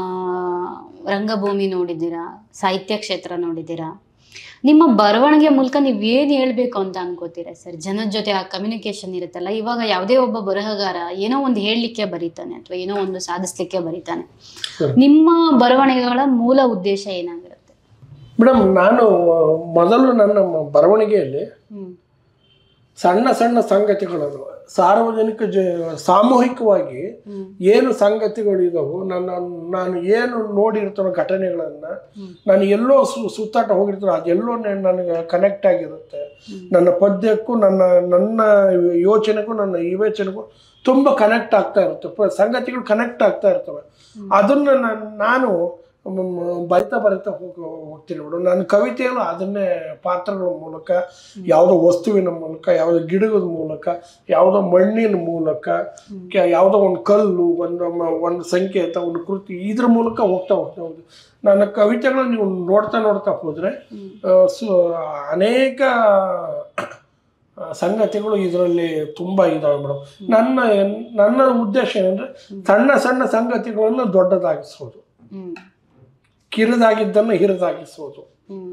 ರಂಗಭೂಮಿ ನೋಡಿದ್ದೀರಾ, ಸಾಹಿತ್ಯ ಕ್ಷೇತ್ರ ನೋಡಿದ್ದೀರಾ. ನಿಮ್ಮ ಬರವಣಿಗೆ ಮೂಲಕ ನೀವೇನು ಹೇಳಬೇಕು ಅಂತ ಅನ್ಕೋತೀರಾ ಸರ್? ಜನದ ಜೊತೆ ಆ ಕಮ್ಯುನಿಕೇಶನ್ ಇರುತ್ತಲ್ಲ. ಇವಾಗ ಯಾವುದೇ ಒಬ್ಬ ಬರಹಗಾರ ಏನೋ ಒಂದು ಹೇಳಲಿಕ್ಕೆ ಬರೀತಾನೆ ಅಥವಾ ಏನೋ ಒಂದು ಸಾಧಿಸ್ಲಿಕ್ಕೆ ಬರೀತಾನೆ. ನಿಮ್ಮ ಬರವಣಿಗೆಗಳ ಮೂಲ ಉದ್ದೇಶ ಏನಾಗಿರುತ್ತೆ ಮೇಡಮ್? ನಾನು ಮೊದಲು ನನ್ನ ಬರವಣಿಗೆಯಲ್ಲಿ ಸಣ್ಣ ಸಣ್ಣ ಸಂಗತಿಗಳನ್ನು ಸಾರ್ವಜನಿಕ ಸಾಮೂಹಿಕವಾಗಿ ಏನು ಸಂಗತಿಗಳಿದಾವು, ನಾನು ಏನು ನೋಡಿರ್ತಾನೋ ಘಟನೆಗಳನ್ನ, ನಾನು ಎಲ್ಲೋ ಸುತ್ತಾಟ ಹೋಗಿರ್ತಾನೋ ಅದೆಲ್ಲೋ ನನಗೆ ಕನೆಕ್ಟ್ ಆಗಿರುತ್ತೆ. ನನ್ನ ಪದ್ಯಕ್ಕೂ ನನ್ನ ಯೋಚನೆಗೂ ನನ್ನ ವಿವೇಚನೆಗೂ ತುಂಬ ಕನೆಕ್ಟ್ ಆಗ್ತಾ ಇರುತ್ತೆ. ಸಂಗತಿಗಳು ಕನೆಕ್ಟ್ ಆಗ್ತಾ ಇರ್ತವೆ. ಅದನ್ನ ನಾನು ಬರಿತಾ ಹೋಗ್ತೀನಿ ಮೇಡಮ್. ನನ್ನ ಕವಿತೆಯಲ್ಲೂ ಅದನ್ನೇ ಪಾತ್ರಗಳ ಮೂಲಕ, ಯಾವುದೋ ವಸ್ತುವಿನ ಮೂಲಕ, ಯಾವುದೋ ಗಿಡದ ಮೂಲಕ, ಯಾವುದೋ ಮಣ್ಣಿನ ಮೂಲಕ, ಯಾವುದೋ ಒಂದು ಕಲ್ಲು, ಒಂದು ಸಂಕೇತ, ಒಂದು ಕೃತಿ, ಇದ್ರ ಮೂಲಕ ಹೋಗ್ತಾ ಹೋಗ್ತಾ ನನ್ನ ಕವಿತೆಗಳು ನೀವು ನೋಡ್ತಾ ಹೋದರೆ ಅನೇಕ ಸಂಗತಿಗಳು ಇದರಲ್ಲಿ ತುಂಬ ಇದಾವೆ ಮೇಡಮ್. ನನ್ನ ಉದ್ದೇಶ ಏನಂದರೆ ಸಣ್ಣ ಸಣ್ಣ ಸಂಗತಿಗಳನ್ನು ದೊಡ್ಡದಾಗಿಸೋದು, ಕಿರಿದಾಗಿದ್ದನ್ನು ಹಿರಿದಾಗಿಸೋದು.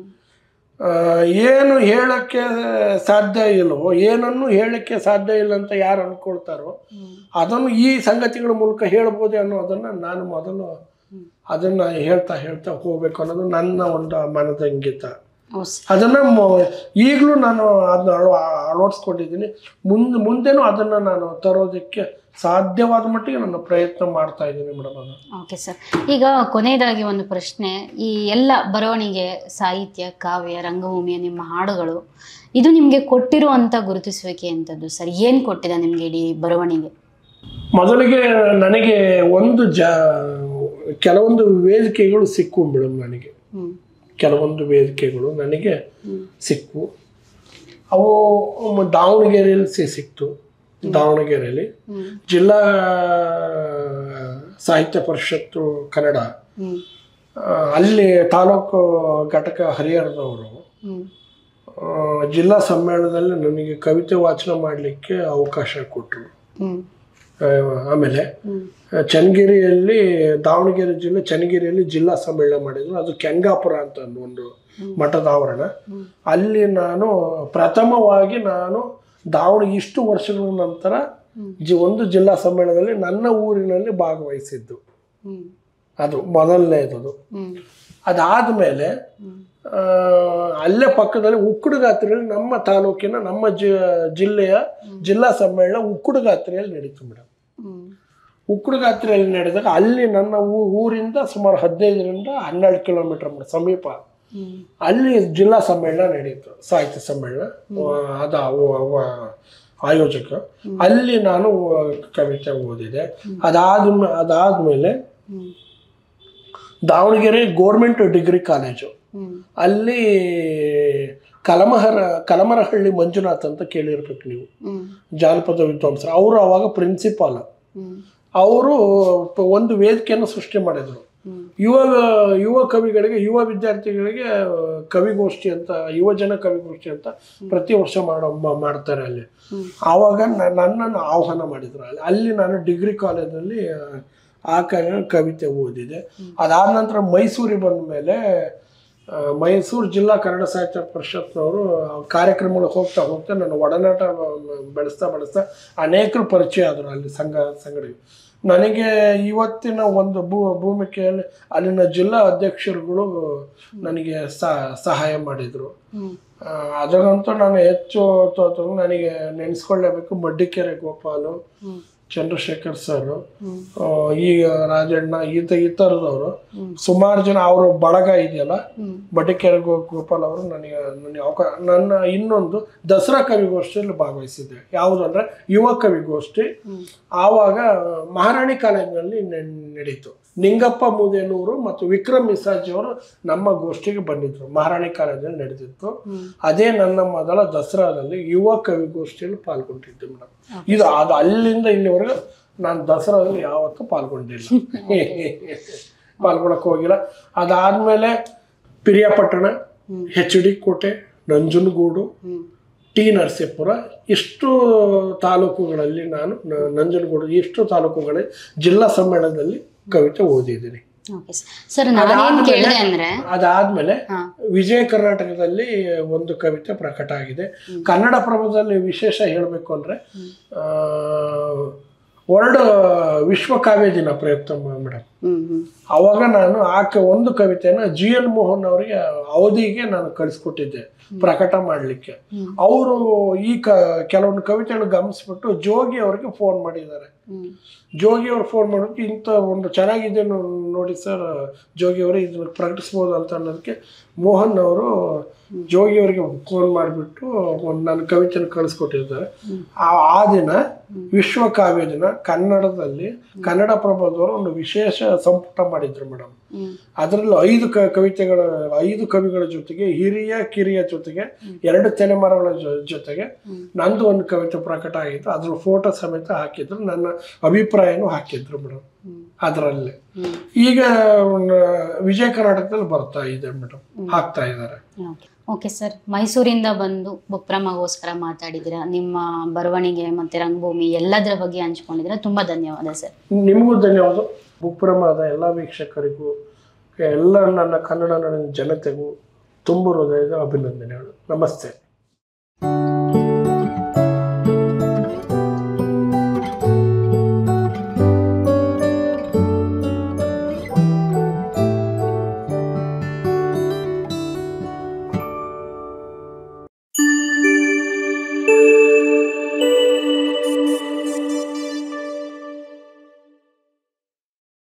ಏನು ಹೇಳಕ್ಕೆ ಸಾಧ್ಯ ಇಲ್ಲವೋ, ಏನನ್ನು ಹೇಳಕ್ಕೆ ಸಾಧ್ಯ ಇಲ್ಲ ಅಂತ ಯಾರು ಅಂದ್ಕೊಳ್ತಾರೋ ಅದನ್ನು ಈ ಸಂಗತಿಗಳ ಮೂಲಕ ಹೇಳ್ಬೋದು ಅನ್ನೋದನ್ನು ನಾನು ಮೊದಲು ಅದನ್ನು ಹೇಳ್ತಾ ಹೋಗ್ಬೇಕು ಅನ್ನೋದು ನನ್ನ ಒಂದು ಮನದ ಇಂಗಿತ. ಅದನ್ನು ಈಗಲೂ ನಾನು ಅದನ್ನ ಅಳವಡಿಸ್ಕೊಂಡಿದ್ದೀನಿ. ಮುಂದೆನೂ ಅದನ್ನು ನಾನು ತರೋದಕ್ಕೆ ಸಾಧ್ಯವಾದ ಮಟ್ಟಿಗೆ ನಾನು ಪ್ರಯತ್ನ ಮಾಡ್ತಾ ಇದ್ದೀನಿ ಮೇಡಮ್. ಅದು ಓಕೆ ಸರ್. ಈಗ ಕೊನೆಯದಾಗಿ ಒಂದು ಪ್ರಶ್ನೆ. ಈ ಎಲ್ಲ ಬರವಣಿಗೆ, ಸಾಹಿತ್ಯ, ಕಾವ್ಯ, ರಂಗಭೂಮಿಯ ನಿಮ್ಮ ಹಾಡುಗಳು, ಇದು ನಿಮಗೆ ಕೊಟ್ಟಿರುವಂಥ ಗುರುತಿಸುವಿಕೆ ಎಂಥದ್ದು ಸರ್? ಏನು ಕೊಟ್ಟಿದೆ ನಿಮಗೆ ಇಡೀ ಬರವಣಿಗೆ? ಮೊದಲಿಗೆ ನನಗೆ ಕೆಲವೊಂದು ವೇದಿಕೆಗಳು ಸಿಕ್ಕು ಮೇಡಮ್. ನನಗೆ ಕೆಲವೊಂದು ವೇದಿಕೆಗಳು ನನಗೆ ಸಿಕ್ಕು. ಅವು ದಾವಣಗೆರೆಯಲ್ಲಿ ಸಿಕ್ತು. ದಾವಣಗೆರೆಯಲ್ಲಿ ಜಿಲ್ಲಾ ಸಾಹಿತ್ಯ ಪರಿಷತ್ತು ಕನ್ನಡ, ಅಲ್ಲಿ ತಾಲೂಕು ಘಟಕ ಹರಿಹರದವರು ಜಿಲ್ಲಾ ಸಮ್ಮೇಳನದಲ್ಲಿ ನನಗೆ ಕವಿತೆ ವಾಚನ ಮಾಡಲಿಕ್ಕೆ ಅವಕಾಶ ಕೊಟ್ಟರು. ಆಮೇಲೆ ಚನ್ನಗಿರಿಯಲ್ಲಿ, ದಾವಣಗೆರೆ ಜಿಲ್ಲೆ ಚನ್ನಗಿರಿಯಲ್ಲಿ ಜಿಲ್ಲಾ ಸಮ್ಮೇಳನ ಮಾಡಿದ್ರು. ಅದು ಕೆಂಗಾಪುರ ಅಂತ ಒಂದು ಮಠದ ಆವರಣ. ಅಲ್ಲಿ ನಾನು ಪ್ರಥಮವಾಗಿ ಇಷ್ಟು ವರ್ಷಗಳ ನಂತರ ಒಂದು ಜಿಲ್ಲಾ ಸಮ್ಮೇಳನದಲ್ಲಿ ನನ್ನ ಊರಿನಲ್ಲಿ ಭಾಗವಹಿಸಿದ್ದು. ಅದು ಮೊದಲನೇದು. ಅದಾದ್ಮೇಲೆ ಅಲ್ಲೇ ಪಕ್ಕದಲ್ಲಿ ಉಕ್ಕುಡುಗಾತ್ರಿಯಲ್ಲಿ ನಮ್ಮ ತಾಲೂಕಿನ ನಮ್ಮ ಜಿಲ್ಲೆಯ ಜಿಲ್ಲಾ ಸಮ್ಮೇಳನ ಉಕ್ಕುಡುಗಾತ್ರಿಯಲ್ಲಿ ನಡೀತು ಮೇಡಮ್. ಉಕ್ಕುಡುಗಾತ್ರಿಯಲ್ಲಿ ನಡೆದಾಗ ಅಲ್ಲಿ ನನ್ನ ಊರಿಂದ ಸುಮಾರು 15ರಿಂದ 12 ಕಿಲೋಮೀಟರ್ ಸಮೀಪ ಅಲ್ಲಿ ಜಿಲ್ಲಾ ಸಮ್ಮೇಳನ ನಡೆಯಿತು, ಸಾಹಿತ್ಯ ಸಮ್ಮೇಳನ. ಆಯೋಜಕ ಅಲ್ಲಿ ನಾನು ಕವಿತೆ ಓದಿದೆ. ಅದಾದ್ಮೇಲೆ ದಾವಣಗೆರೆ ಗೌರ್ಮೆಂಟ್ ಡಿಗ್ರಿ ಕಾಲೇಜು, ಅಲ್ಲಿ ಕಲಮರಹಳ್ಳಿ ಮಂಜುನಾಥ್ ಅಂತ ಕೇಳಿರ್ಬೇಕು ನೀವು, ಜಾನಪದ ವಿದ್ವಾಂಸರು. ಅವರು ಅವಾಗ ಪ್ರಿನ್ಸಿಪಾಲ್. ಅವರು ಒಂದು ವೇದಿಕೆಯನ್ನು ಸೃಷ್ಟಿ ಮಾಡಿದರು. ಯುವ ಕವಿಗಳಿಗೆ, ಯುವ ವಿದ್ಯಾರ್ಥಿಗಳಿಗೆ ಕವಿಗೋಷ್ಠಿ ಅಂತ, ಯುವಜನ ಕವಿಗೋಷ್ಠಿ ಅಂತ ಪ್ರತಿ ವರ್ಷ ಮಾಡ್ತಾರೆ ಅಲ್ಲಿ. ಆವಾಗ ನನ್ನನ್ನು ಆಹ್ವಾನ ಮಾಡಿದ್ರು. ಅಲ್ಲಿ ನಾನು ಡಿಗ್ರಿ ಕಾಲೇಜಲ್ಲಿ ಆ ಕವಿತೆ ಓದಿದೆ. ಅದಾದ ನಂತರ ಮೈಸೂರಿಗೆ ಬಂದ ಮೇಲೆ ಮೈಸೂರು ಜಿಲ್ಲಾ ಕನ್ನಡ ಸಾಹಿತ್ಯ ಪರಿಷತ್ನವರು ಕಾರ್ಯಕ್ರಮಗಳಿಗೆ ಹೋಗ್ತಾ ನನ್ನ ಒಡನಾಟ ಬೆಳೆಸ್ತಾ ಅನೇಕರು ಪರಿಚಯ ಆದರು ಅಲ್ಲಿ ಸಂಘಟನೆ. ನನಗೆ ಇವತ್ತಿನ ಒಂದು ಭೂಮಿಕೆಯಲ್ಲಿ ಅಲ್ಲಿನ ಜಿಲ್ಲಾ ಅಧ್ಯಕ್ಷರುಗಳು ನನಗೆ ಸಹಾಯ ಮಾಡಿದರು. ಅದರಂತೂ ನಾನು ಹೆಚ್ಚು ನನಗೆ ನೆನೆಸ್ಕೊಳ್ಳೇಬೇಕು ಮಡ್ಡಿಕೆರೆ ಗೋಪಾಲು, ಚಂದ್ರಶೇಖರ್ ಸರ್, ಈಗ ರಾಜಣ್ಣ, ಈ ಥರದವರು ಸುಮಾರು ಜನ. ಅವರು ಬಳಗ ಇದೆಯಲ್ಲ ಮಡ್ಡಿಕೆರೆ ಗೋಪಾಲ್ ಅವರು ನನ್ನ ಇನ್ನೊಂದು ದಸರಾ ಕವಿಗೋಷ್ಠಿಯಲ್ಲಿ ಭಾಗವಹಿಸಿದ್ದೆ. ಯಾವುದು ಅಂದರೆ ಯುವ ಕವಿಗೋಷ್ಠಿ. ಆವಾಗ ಮಹಾರಾಣಿ ಕಾಲೇಜಿನಲ್ಲಿ ನಡೀತು. ನಿಂಗಪ್ಪ ಮುದೇನೂರು ಮತ್ತು ವಿಕ್ರಮ್ ಮಿಸಾಜಿ ಅವರು ನಮ್ಮ ಗೋಷ್ಠಿಗೆ ಬಂದಿದ್ರು. ಮಹಾರಾಣಿ ಕಾಲೇಜಲ್ಲಿ ನಡೆದಿತ್ತು. ಅದೇ ನನ್ನ ಮೊದಲ ದಸರಾದಲ್ಲಿ ಯುವ ಕವಿಗೋಷ್ಠಿಯಲ್ಲಿ ಪಾಲ್ಗೊಂಡಿದ್ದೆ ಮೇಡಮ್. ಅದು ಅಲ್ಲಿಂದ ಇಲ್ಲಿವರೆಗೂ ನಾನು ದಸರಾದಲ್ಲಿ ಯಾವತ್ತೂ ಪಾಲ್ಗೊಂಡಿಲ್ಲ, ಪಾಲ್ಗೊಳಕ್ಕೆ ಹೋಗಿಲ್ಲ. ಅದಾದ್ಮೇಲೆ ಪಿರಿಯಾಪಟ್ಟಣ, HD ಕೋಟೆ, ನಂಜನಗೂಡು, ಟಿ ನರಸೀಪುರ, ಇಷ್ಟು ತಾಲೂಕುಗಳಲ್ಲಿ ನಾನು ನಂಜನಗೂಡು ಇಷ್ಟು ತಾಲೂಕುಗಳಲ್ಲಿ ಜಿಲ್ಲಾ ಸಮ್ಮೇಳನದಲ್ಲಿ ಕವಿತೆ ಓದಿದ್ದೀನಿ. ಅದಾದ್ಮೇಲೆ ವಿಜಯ ಕರ್ನಾಟಕದಲ್ಲಿ ಒಂದು ಕವಿತೆ ಪ್ರಕಟ ಆಗಿದೆ. ಕನ್ನಡ ಪ್ರಭದಲ್ಲಿ ವಿಶೇಷ ಹೇಳಬೇಕು ಅಂದ್ರೆ ವರ್ಲ್ಡ್ ವಿಶ್ವ ಕಾವ್ಯ ದಿನ ಪ್ರಯುಕ್ತ ಮೇಡಮ್, ಅವಾಗ ನಾನು ಒಂದು ಕವಿತೆನ GN ಮೋಹನ್ ಅವರಿಗೆ ಅವಧಿಗೆ ನಾನು ಕಳಿಸ್ಕೊಟ್ಟಿದ್ದೆ ಪ್ರಕಟ ಮಾಡಲಿಕ್ಕೆ. ಅವರು ಈ ಕೆಲವೊಂದು ಕವಿತೆಗಳು ಗಮನಿಸ್ಬಿಟ್ಟು ಜೋಗಿ ಅವರಿಗೆ ಫೋನ್ ಮಾಡಿದ್ದಾರೆ. ಜೋಗಿ ಅವ್ರು ಫೋನ್ ಮಾಡೋಕ್ಕೆ ಇಂಥ ಒಂದು ಚೆನ್ನಾಗಿದೆ ನೋಡಿ ಸರ್, ಜೋಗಿ ಅವರು ಇದನ್ನು ಪ್ರಕಟಿಸ್ಬೋದು ಅಂತ ಅನ್ನೋದಕ್ಕೆ ಮೋಹನ್ ಅವರು ಜೋಗಿ ಅವರಿಗೆ ಫೋನ್ ಮಾಡಿಬಿಟ್ಟು ನನ್ನ ಕವಿತೆನ ಕಳಿಸ್ಕೊಟ್ಟಿದ್ದಾರೆ. ಆ ದಿನ ವಿಶ್ವ ಕಾವ್ಯ ದಿನ ಕನ್ನಡದಲ್ಲಿ ಕನ್ನಡ ಪ್ರಭದವರು ಒಂದು ವಿಶೇಷ ಸಂಪುಟ ಮಾಡಿದ್ರು ಮೇಡಮ್. ಅದರಲ್ಲಿ 5 ಕವಿಗಳ ಜೊತೆಗೆ ಹಿರಿಯ ಕಿರಿಯ ಜೊತೆಗೆ 2 ತಲೆಮಾರುಗಳ ಜೊತೆಗೆ ನಂದು ಒಂದು ಕವಿತೆ ಪ್ರಕಟ ಆಗಿತ್ತು. ಅದ್ರ ಫೋಟೋ ಸಮೇತ ಹಾಕಿದ್ರು, ನನ್ನ ಅಭಿಪ್ರಾಯನೂ ಹಾಕಿದ್ರು ಮೇಡಮ್ ಅದರಲ್ಲಿ. ಈಗ ವಿಜಯ ಕರ್ನಾಟಕದಲ್ಲಿ ಬರ್ತಾ ಇದೆ ಮೇಡಮ್, ಹಾಕ್ತಾ ಇದ್ದಾರೆ. ಓಕೆ ಸರ್, ಮೈಸೂರಿಂದ ಬಂದು ಬುಕ್ರಮ್ಮಗೋಸ್ಕರ ಮಾತಾಡಿದ್ದೀರಾ. ನಿಮ್ಮ ಬರವಣಿಗೆ ಮತ್ತೆ ರಂಗಭೂಮಿ ಎಲ್ಲದರ ಬಗ್ಗೆ ಹಂಚ್ಕೊಂಡಿದ್ದೀರಾ. ತುಂಬಾ ಧನ್ಯವಾದ ಸರ್. ನಿಮಗೂ ಧನ್ಯವಾದ. ಬುಕ್ರಮ್ಮದ ಎಲ್ಲ ವೀಕ್ಷಕರಿಗೂ, ಎಲ್ಲ ನನ್ನ ಕನ್ನಡ ಜನತೆಗೂ ತುಂಬ ಹೃದಯದ ಅಭಿನಂದನೆಗಳು. ನಮಸ್ತೆ.